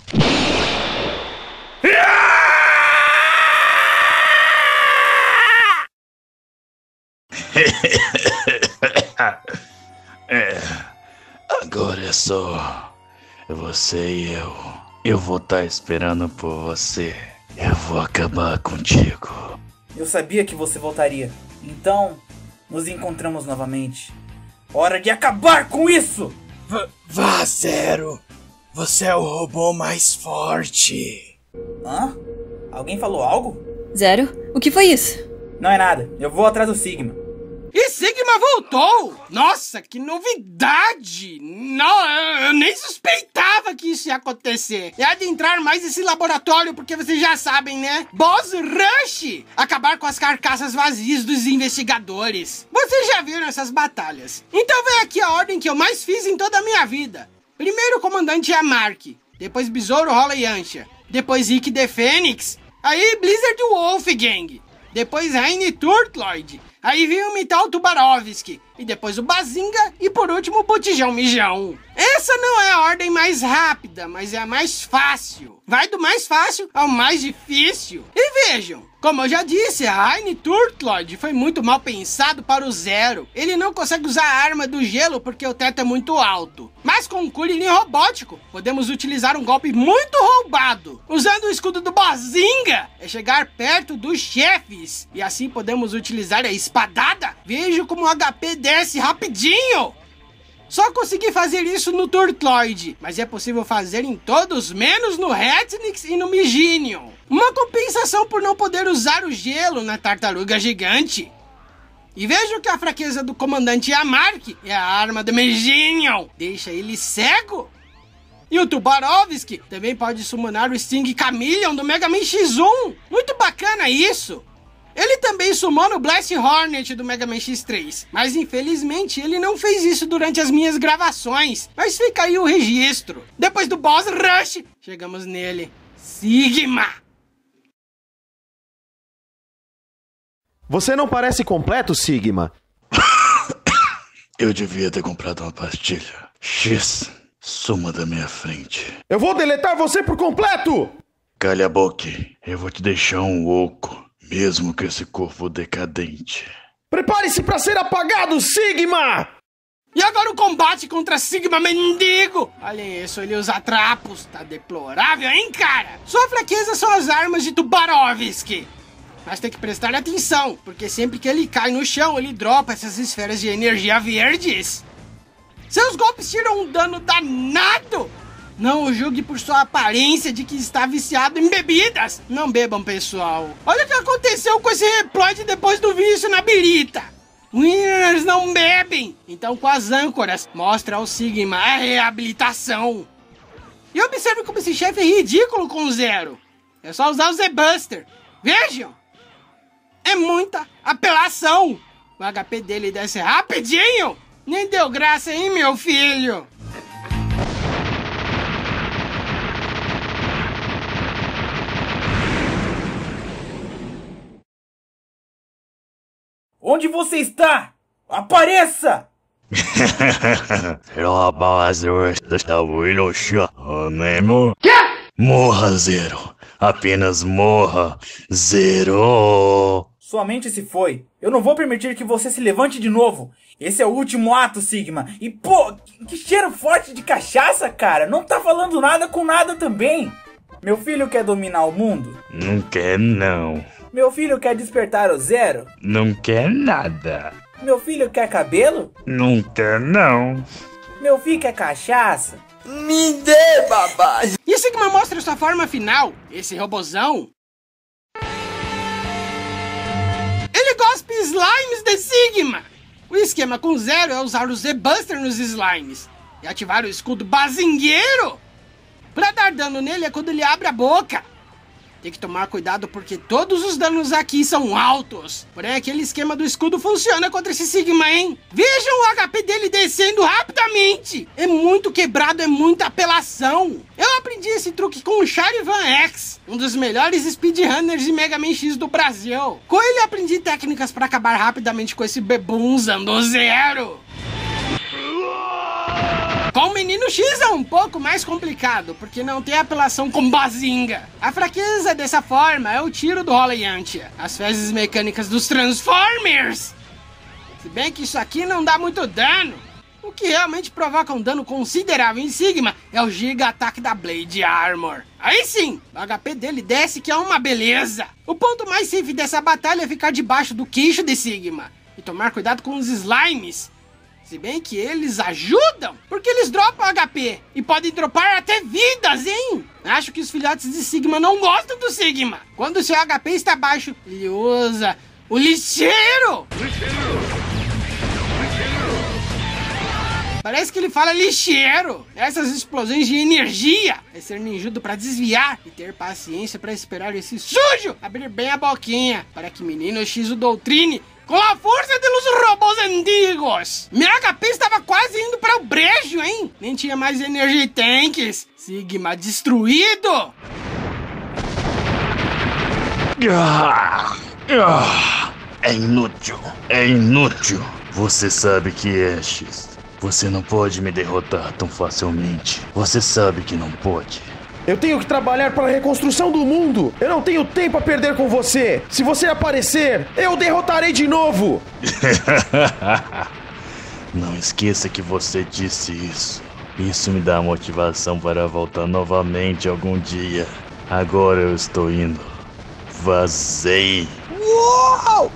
É, agora é só você e eu. Eu vou estar esperando por você. Eu vou acabar contigo. Eu sabia que você voltaria. Então, nos encontramos novamente. Hora de acabar com isso! V vá, Zero. Você é o robô mais forte. Hã? Alguém falou algo? Zero, o que foi isso? Não é nada, eu vou atrás do Sigma. E Sigma voltou! Nossa, que novidade! Não, eu, eu nem suspeitava que isso ia acontecer. É adentrar mais esse laboratório, porque vocês já sabem, né? Boss Rush! Acabar com as carcaças vazias dos investigadores. Vocês já viram essas batalhas. Então vem aqui a ordem que eu mais fiz em toda a minha vida. Primeiro o comandante Amark, depois Besouro Rola Yantia, depois Rick the Fênix, aí Blizzard Wolfgang, depois Raine Turtloid, aí veio o Mital Tubarovski, e depois o Bazinga, e por último o Botijão Mijão. Essa não é a ordem mais rápida, mas é a mais fácil. Vai do mais fácil ao mais difícil. E vejam, como eu já disse, a Raine Turtloid foi muito mal pensado para o Zero. Ele não consegue usar a arma do gelo porque o teto é muito alto. Mas com o Kuririn robótico, podemos utilizar um golpe muito roubado. Usando o escudo do Bazinga, é chegar perto dos chefes. E assim podemos utilizar a espadada. Veja como o H P desce rapidinho. Só consegui fazer isso no Turtloid, mas é possível fazer em todos, menos no Ratnix e no Miginion. Uma compensação por não poder usar o gelo na Tartaruga Gigante. E vejo que a fraqueza do comandante Amark é a arma do Miginion, deixa ele cego. E o Tubarovski também pode summonar o Sting Chameleon do Mega Man X um. Muito bacana isso. Ele também summona o Blast Hornet do Mega Man X três, mas infelizmente ele não fez isso durante as minhas gravações, mas fica aí o registro. Depois do Boss Rush, chegamos nele, Sigma. Você não parece completo, Sigma. Eu devia ter comprado uma pastilha. X, suma da minha frente. Eu vou deletar você por completo! Calha a boca, eu vou te deixar um oco. Mesmo com esse corpo decadente. Prepare-se para ser apagado, Sigma! E agora o combate contra Sigma Mendigo! Olha isso, ele usa trapos. Tá deplorável, hein, cara? Sua fraqueza são as armas de Tubarovski. Mas tem que prestar atenção, porque sempre que ele cai no chão, ele dropa essas esferas de energia verdes. Seus golpes tiram um dano danado. Não o julgue por sua aparência de que está viciado em bebidas. Não bebam, pessoal. Olha o que aconteceu com esse Reploid depois do vício na birita. Winners não bebem. Então com as âncoras, mostra ao Sigma a reabilitação. E observe como esse chefe é ridículo com o Zero. É só usar o Z-Buster. Vejam. É muita apelação. O H P dele desce rapidinho. Nem deu graça, hein, meu filho? Onde você está? Apareça! Morra, Zero. Apenas morra, Zero. Sua mente se foi. Eu não vou permitir que você se levante de novo. Esse é o último ato, Sigma. E pô, que cheiro forte de cachaça, cara. Não tá falando nada com nada também. Meu filho quer dominar o mundo? Não quer, não. Meu filho quer despertar o Zero? Não quer nada. Meu filho quer cabelo? Não quer, não. Meu filho quer cachaça? Me dê, babá! E Sigma mostra sua forma final, esse robozão. Ele gospe slimes de Sigma. O esquema com Zero é usar o Z-Buster nos slimes e ativar o escudo bazingueiro. Pra dar dano nele é quando ele abre a boca. Tem que tomar cuidado porque todos os danos aqui são altos. Porém, aquele esquema do escudo funciona contra esse Sigma, hein? Vejam o H P dele descendo rapidamente. É muito quebrado, é muita apelação. Eu aprendi esse truque com o Charivan X, um dos melhores speedrunners de Mega Man X do Brasil. Com ele aprendi técnicas para acabar rapidamente com esse bebunzão do Zero. Com o Menino X é um pouco mais complicado, porque não tem apelação com Bazinga. A fraqueza dessa forma é o tiro do Rola Yantia, as fezes mecânicas dos Transformers. Se bem que isso aqui não dá muito dano. O que realmente provoca um dano considerável em Sigma é o Giga Ataque da Blade Armor. Aí sim, o H P dele desce que é uma beleza. O ponto mais safe dessa batalha é ficar debaixo do queixo de Sigma. e tomar cuidado com os slimes. Se bem que eles ajudam, porque eles dropam H P e podem dropar até vidas, hein? Acho que os filhotes de Sigma não gostam do Sigma. Quando seu H P está baixo, ele usa o lixeiro. Parece que ele fala lixeiro. Essas explosões de energia. É ser ninjudo pra desviar e ter paciência pra esperar esse sujo abrir bem a boquinha para que menino X o doutrine com a força dos robôs antigos. Meu H P estava quase indo para o brejo, hein? Nem tinha mais energy tanks. Sigma destruído. Ah, ah, é inútil. É inútil. Você sabe que é, X. Você não pode me derrotar tão facilmente. Você sabe que não pode. Eu tenho que trabalhar para a reconstrução do mundo. Eu não tenho tempo a perder com você. Se você aparecer, eu derrotarei de novo. Não esqueça que você disse isso. Isso me dá motivação para voltar novamente algum dia. Agora eu estou indo. Vazei. Uou!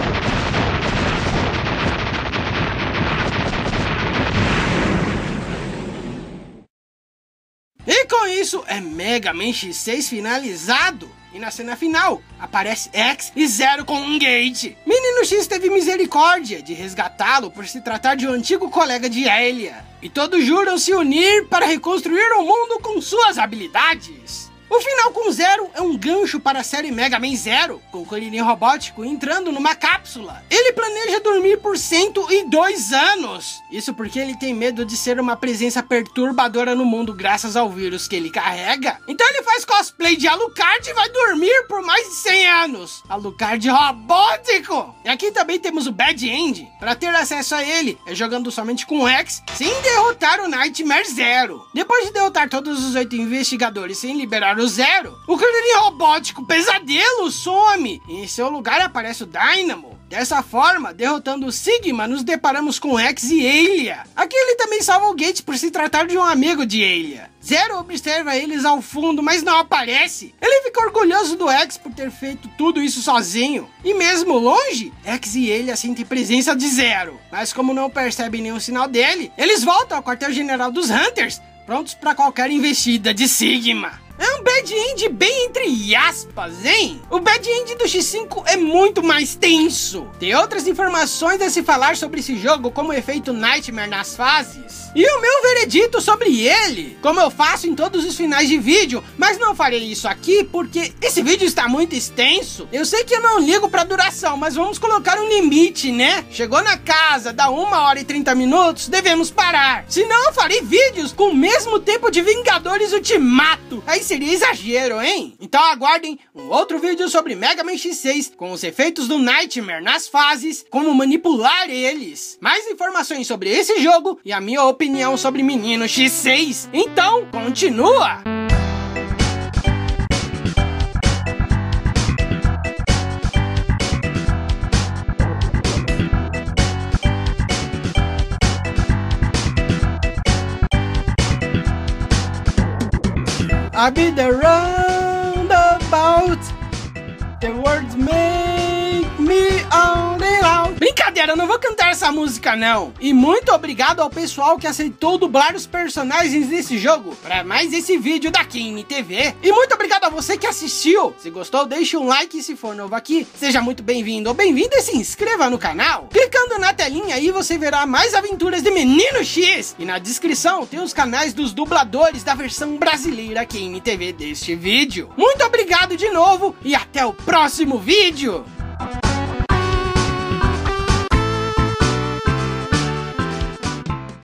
E com isso é Mega Man X seis finalizado. E na cena final aparece X e Zero com um gate. Menino X teve misericórdia de resgatá-lo por se tratar de um antigo colega de Elia. E todos juram se unir para reconstruir o mundo com suas habilidades. O final com Zero é um gancho para a série Mega Man Zero, com o Kuririn robótico entrando numa cápsula. Ele planeja dormir por cento e dois anos. Isso porque ele tem medo de ser uma presença perturbadora no mundo graças ao vírus que ele carrega. Então ele faz cosplay de Alucard e vai dormir por mais de cem anos. Alucard robótico! E aqui também temos o Bad End. Para ter acesso a ele, é jogando somente com o X, sem derrotar o Nightmare Zero. Depois de derrotar todos os oito investigadores sem liberar o Zero, o Kuririn robótico Pesadelo some e em seu lugar aparece o Dynamo. Dessa forma, derrotando o Sigma, nos deparamos com X e Elia. Aqui ele também salva o Gate por se tratar de um amigo de Elia. Zero observa eles ao fundo, mas não aparece. Ele fica orgulhoso do X por ter feito tudo isso sozinho. E mesmo longe, X e Elia sentem presença de Zero. Mas como não percebem nenhum sinal dele, eles voltam ao quartel-general dos Hunters, prontos para qualquer investida de Sigma. É um Bad End bem entre aspas, hein? O Bad End do X cinco é muito mais tenso. Tem outras informações a se falar sobre esse jogo, como o efeito Nightmare nas fases. E o meu veredito sobre ele, como eu faço em todos os finais de vídeo, mas não farei isso aqui porque esse vídeo está muito extenso. Eu sei que eu não ligo pra duração, mas vamos colocar um limite, né? Chegou na casa, dá uma hora e trinta minutos, devemos parar. Senão eu farei vídeos com o mesmo tempo de Vingadores Ultimato. Aí seria exagero, hein? Então aguardem um outro vídeo sobre Mega Man X seis, com os efeitos do Nightmare nas fases, como manipular eles. Mais informações sobre esse jogo e a minha opinião sobre Menino X seis. Então, continua! I be the roundabout. The words make me on the out. Brincadeira, eu não vou cantar essa música não. E muito obrigado ao pessoal que aceitou dublar os personagens desse jogo para mais esse vídeo da Kine T V. E muito obrigado a você que assistiu. Se gostou, deixe um like e se for novo aqui, seja muito bem-vindo ou bem-vinda e se inscreva no canal. Clicando na telinha aí você verá mais aventuras de Menino X. E na descrição tem os canais dos dubladores da versão brasileira Kine T V deste vídeo. Muito obrigado de novo e até o próximo vídeo.